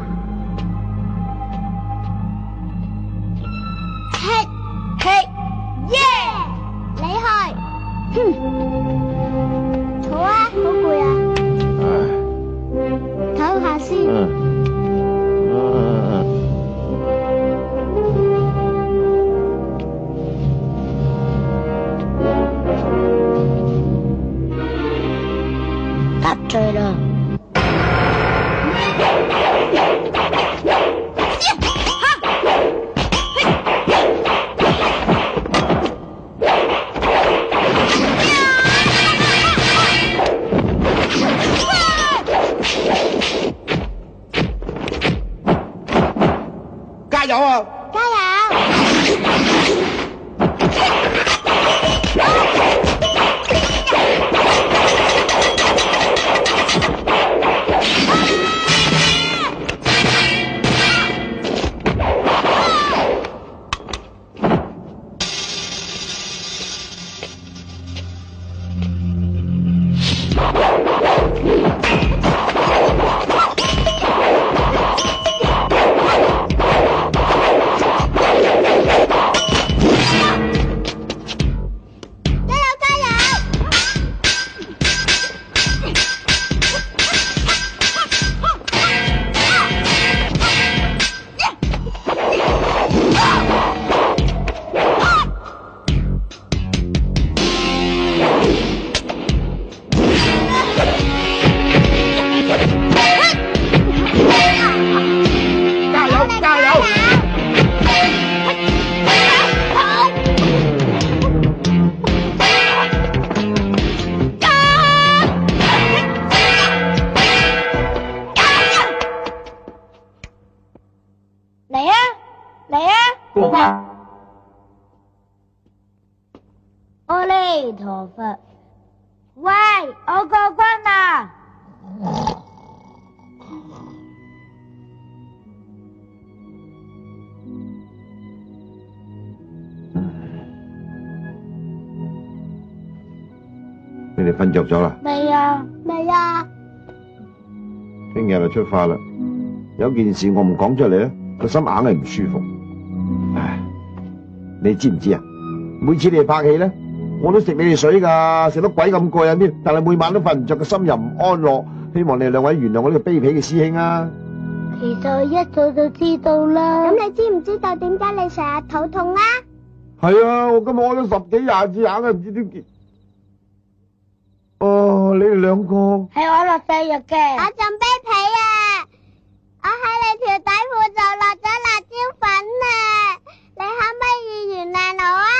耶！你去，好啊，好攰啊，唞下先。得罪啦！ 加油啊！ 加油！ 彌陀佛。喂，我過關啦！ 你哋瞓着咗啦？ 未啊，未啊。 聽日就出發啦。有件事我唔講出嚟咧，個心硬係唔舒服。唉，你知唔知啊？每次你哋拍戲咧，我都食你哋水噶，食得鬼咁過癮添。但係每晚都瞓唔着，個心又唔安樂。希望你哋兩位原諒我呢個卑鄙嘅師兄啊！ 其實我一早就知道啦。 咁你知唔知道點解你成日肚痛啊？ 係啊，我今日屙咗10幾20次硬啊，唔知點結。哦，你哋兩個係我落地獄嘅。 我仲卑鄙啊！我喺你條底褲就落咗辣椒粉啊！你可唔可以原諒我啊？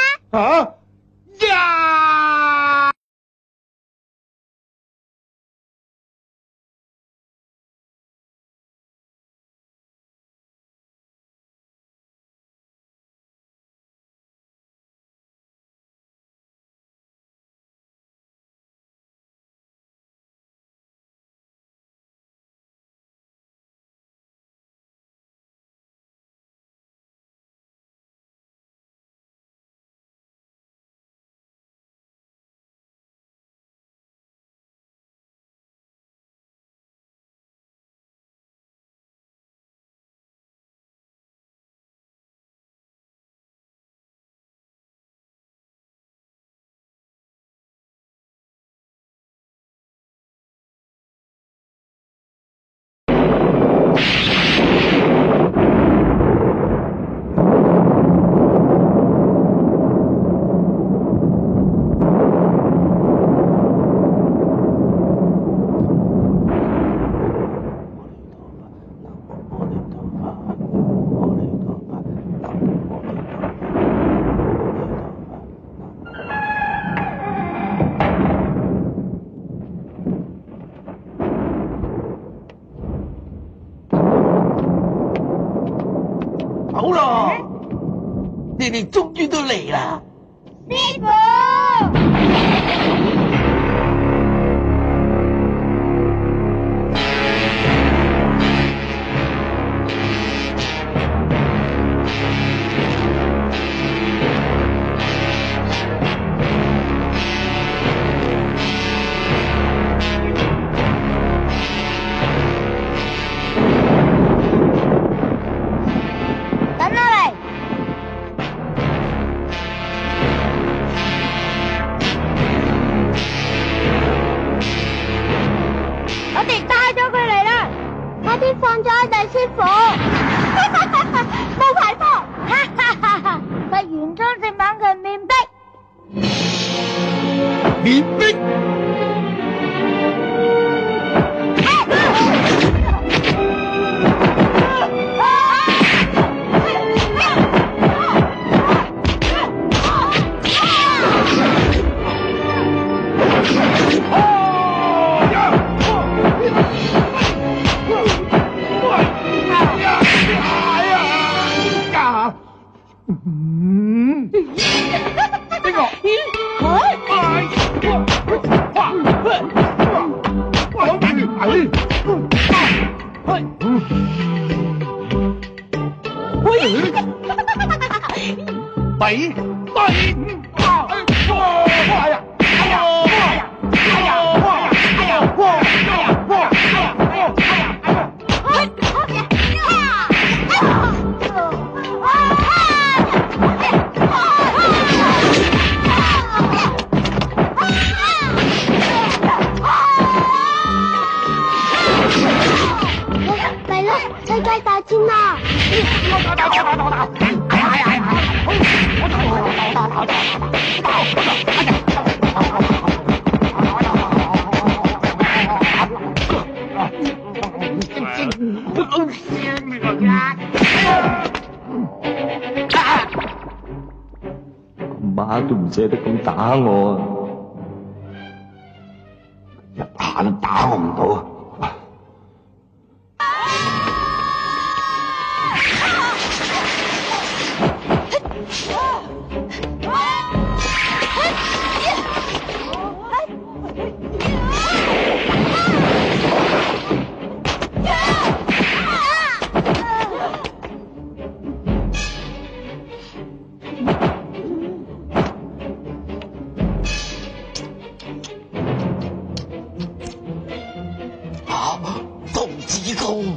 好咯，你哋終於都嚟啦！ 師傅，放咗佢哋師傅，冇牌貨，哈哈哈哈！食完裝食猛強面壁， 面壁。世界大戰啦！ 媽都唔捨得咁打我啊！一下都打我唔到。 公。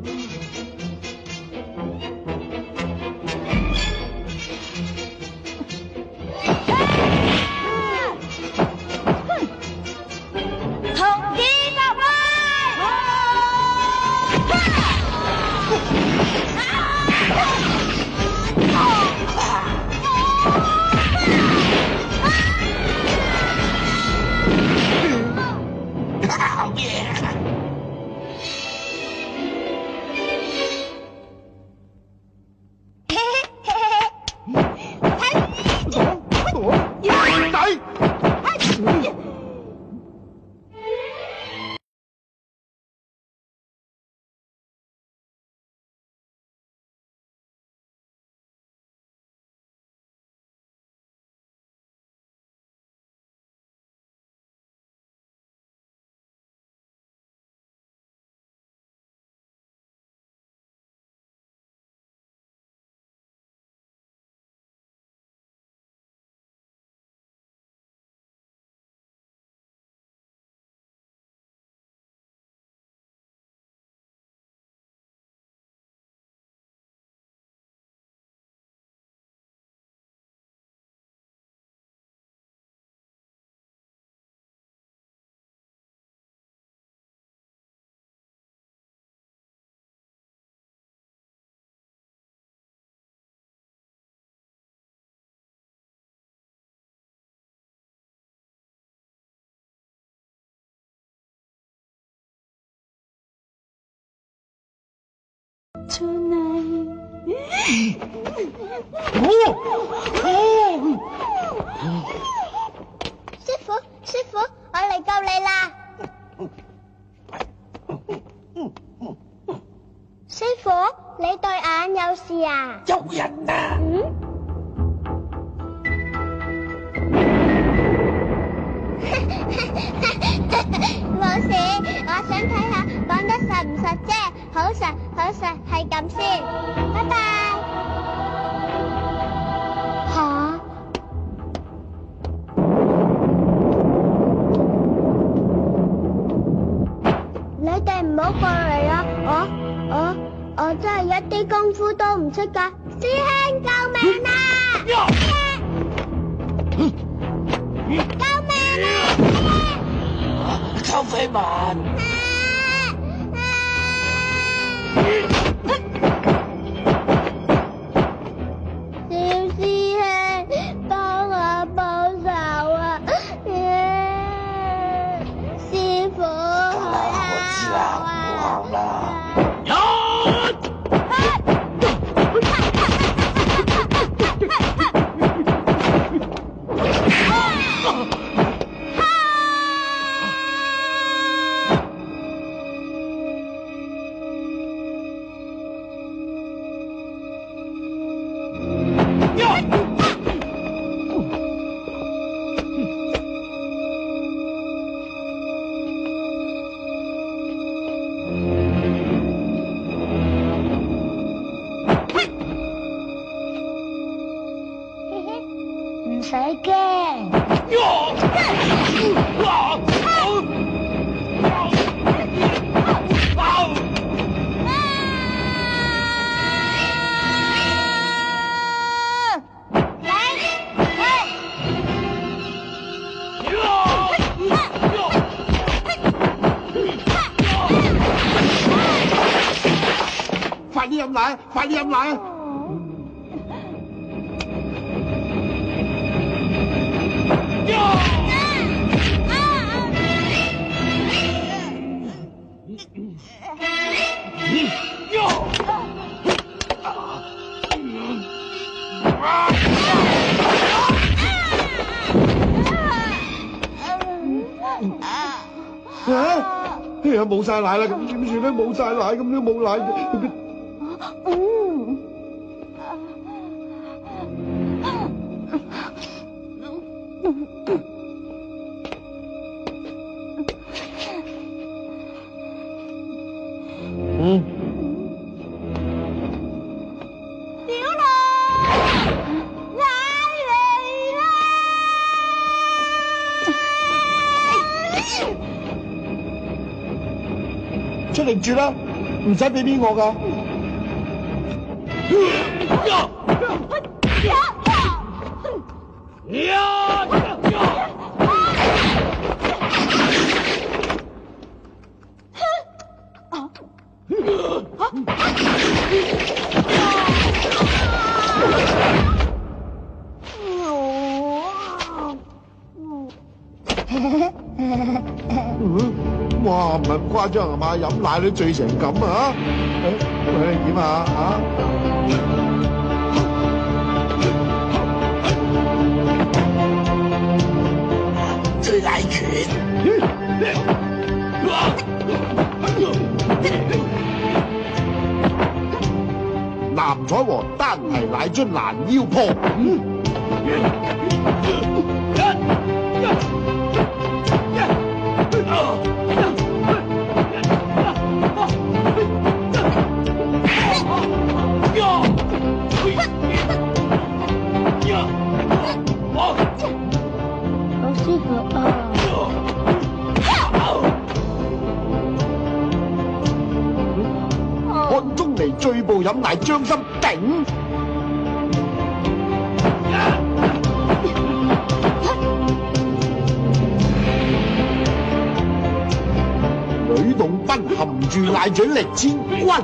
出嚟！ 師傅，我嚟救你啦！師傅，你對眼有事啊？ 有人啊！ 冇事，我想睇下講得實唔實啫。好實，係咁先。拜拜。吓？你哋唔好過嚟啊！我真係一啲功夫都唔識㗎。師兄救命啊！救命啊！ 周飛文。 唔使驚。 快啲飲奶，快啲飲奶！冇晒奶啦，咁點算咧？冇晒奶，咁都冇奶。 小龍，奶嚟啦！ 出嚟住啦！ 唔使俾面我噶。哇，唔係咁誇張係嘛？飲奶都醉成咁啊！喂，點啊？ 醉奶拳。 南彩和單提奶樽攔腰破。 老師傅啊！ 漢中嚟醉步飲奶，將心頂。呂洞賓含住奶嘴力千鈞。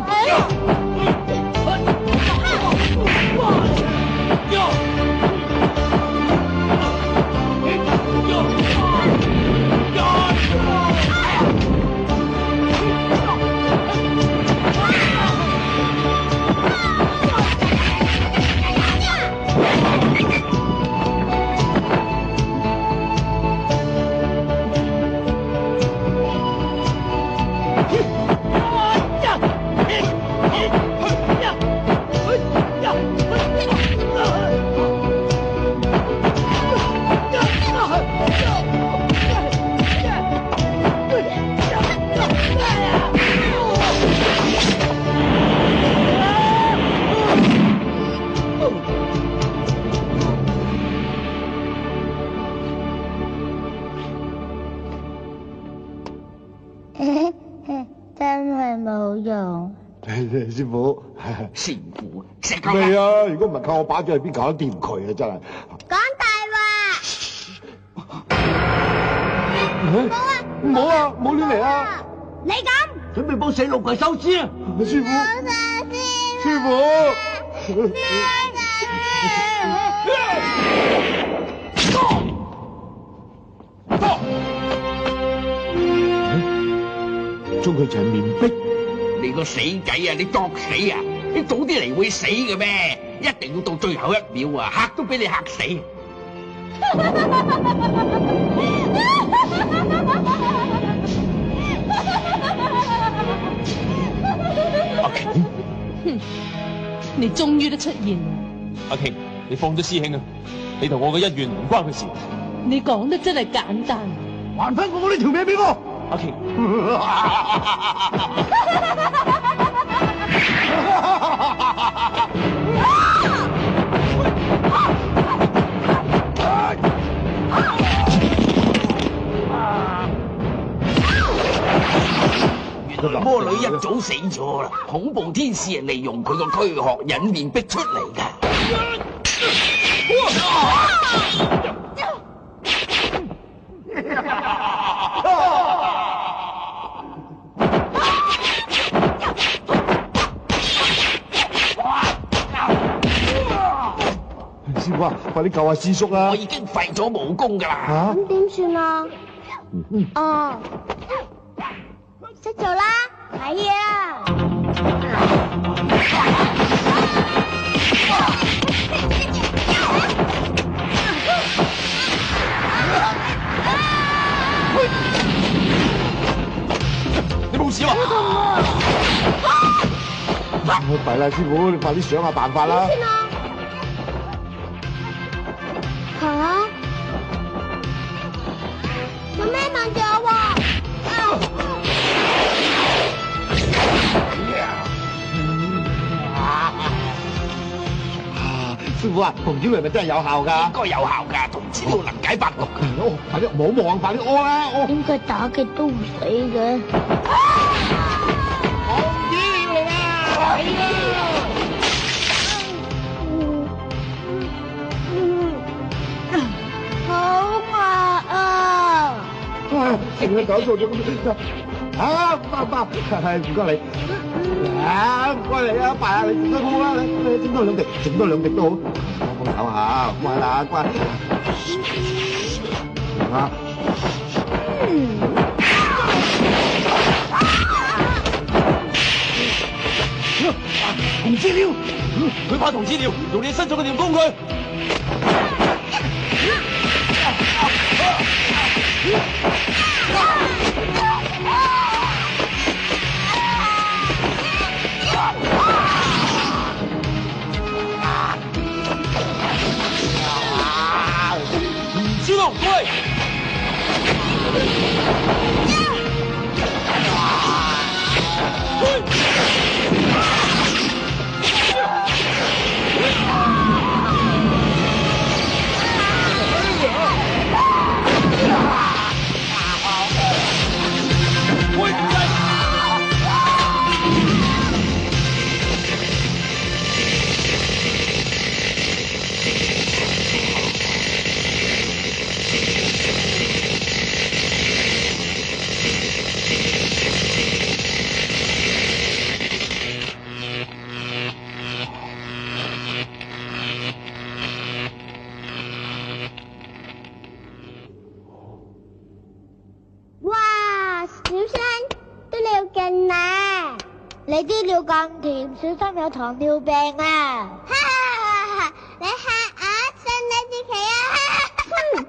真係冇用。 師傅， 師傅，石頭未啊！如果唔係靠我把嘴，邊搞得掂佢啊！真係。 講大話。 冇啊！冇亂嚟啊！ 你咁準備幫死路鬼收屍啊！ 師傅，師傅。中佢就係面壁。 你個死仔啊！你作死啊！你早啲嚟會死嘅咩？一定要到最後一秒啊！嚇都俾你嚇死。 阿瓊， 你終於都出現啦！ 阿瓊，你放咗師兄啊！你同我嘅恩怨唔關佢事。 你講得真係簡單。 還翻我呢條命俾我！ 阿瓊， 原來魔女一早死咗啦！恐怖天使係利用佢個軀殼引面逼出嚟㗎。 師傅啊，快啲救下師叔啦！ 我已經廢咗武功㗎啦。 咁點算啊？哦，識做啦，睇嘢啦。 你冇事嘛？ 弊啦，師傅，你快啲想下辦法啦！ 吓？做咩問住我喎？ 師傅啊，紅椒係咪真係有效㗎？ 應該有效㗎，同治療能解百毒。 哦，快啲，唔好望，快啲屙啦！屙。 點解打極都唔死嘅？ 紅椒。 好滑啊！ 成日搞錯咗咁啊！爸，係唔該你啊，唔該你啊，爸啊，你整得好啦，你整多兩滴，整多兩滴都好，幫手下，乖啦，乖啊！ 同資料，佢怕同資料，用你身上嘅電工具。知道，對。 你啲尿咁甜，小心有糖尿病啊！ 哈哈哈！你嚇我，信你自己啊！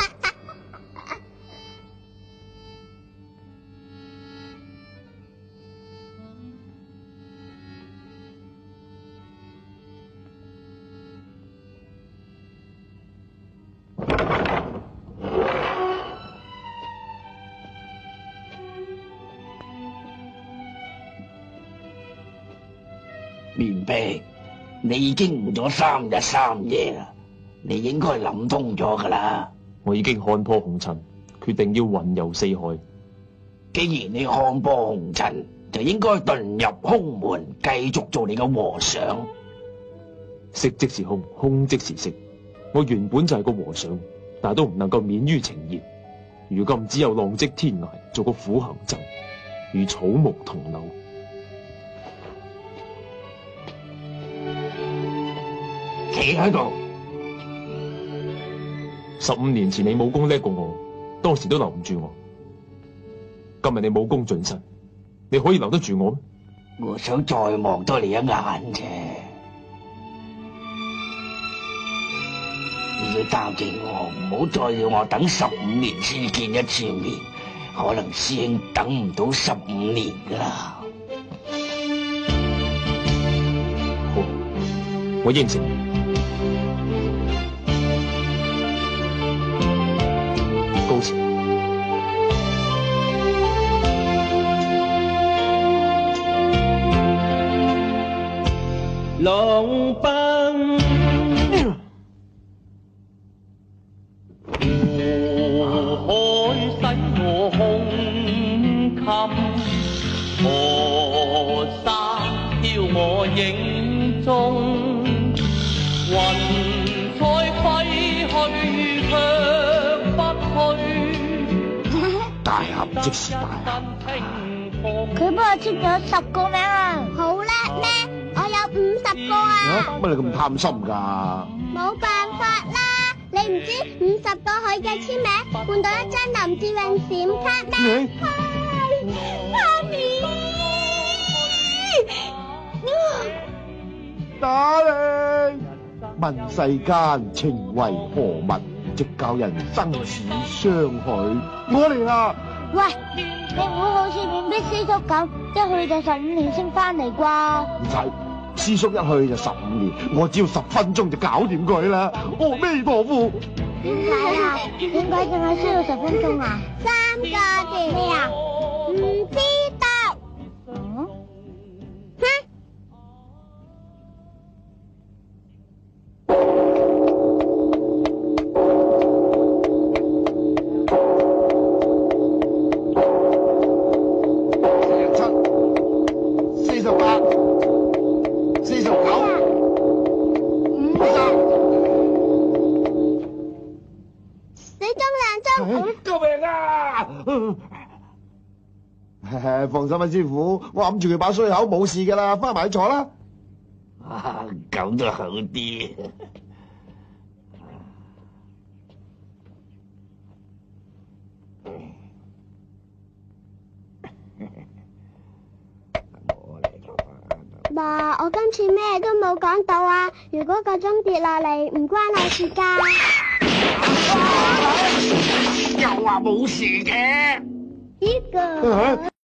面壁，你已經換咗3日3夜啦，你應該諗通咗噶啦。 我已經看破紅塵，決定要雲遊四海。 既然你看破紅塵，就應該遁入空門，繼續做你嘅和尚。 色即是空，空即是色。我原本就係個和尚，但係都唔能夠免於情熱。如今只有浪跡天涯，做個苦行僧，與草木同流。 企喺度。 15年前你武功叻過我，當時都留唔住我。今日你武功盡失，你可以留得住我咩？ 我想再望多你一眼啫。你要答應我，唔好再要我等15年先見一次面，可能師兄等唔到15年噶啦。 好，我應承你。高潮。 浪奔湖海使我胸襟，河山飄我影中，雲彩揮去卻不去。 大俠即是大俠， 佢幫我簽咗10個名啊！ 好叻咩？我有50個啊！ 乜你咁貪心㗎？ 冇辦法啦，你唔知50個佢嘅簽名換到一張林志穎閃卡咩？媽咪， 打你！問世間情為何物，直教人生死相許。我嚟啦！ 喂，你唔好好似面壁師叔咁，一去就15年先翻嚟啩？ 唔使，師叔一去就15年，我只要10分鐘就搞掂佢啦。阿彌陀佛。 點解啊？點解淨係需要10分鐘啊 3個字咩啊？唔知道。 嗯？ 哼！ 47、48、 放心啦，師傅，我揞住佢把衰口冇事噶啦，翻埋坐啦。 啊，咁都好啲。 爸，我今次咩都冇講到啊！如果個鐘跌落嚟，唔關我事㗎。 又話冇事嘅。 呢個。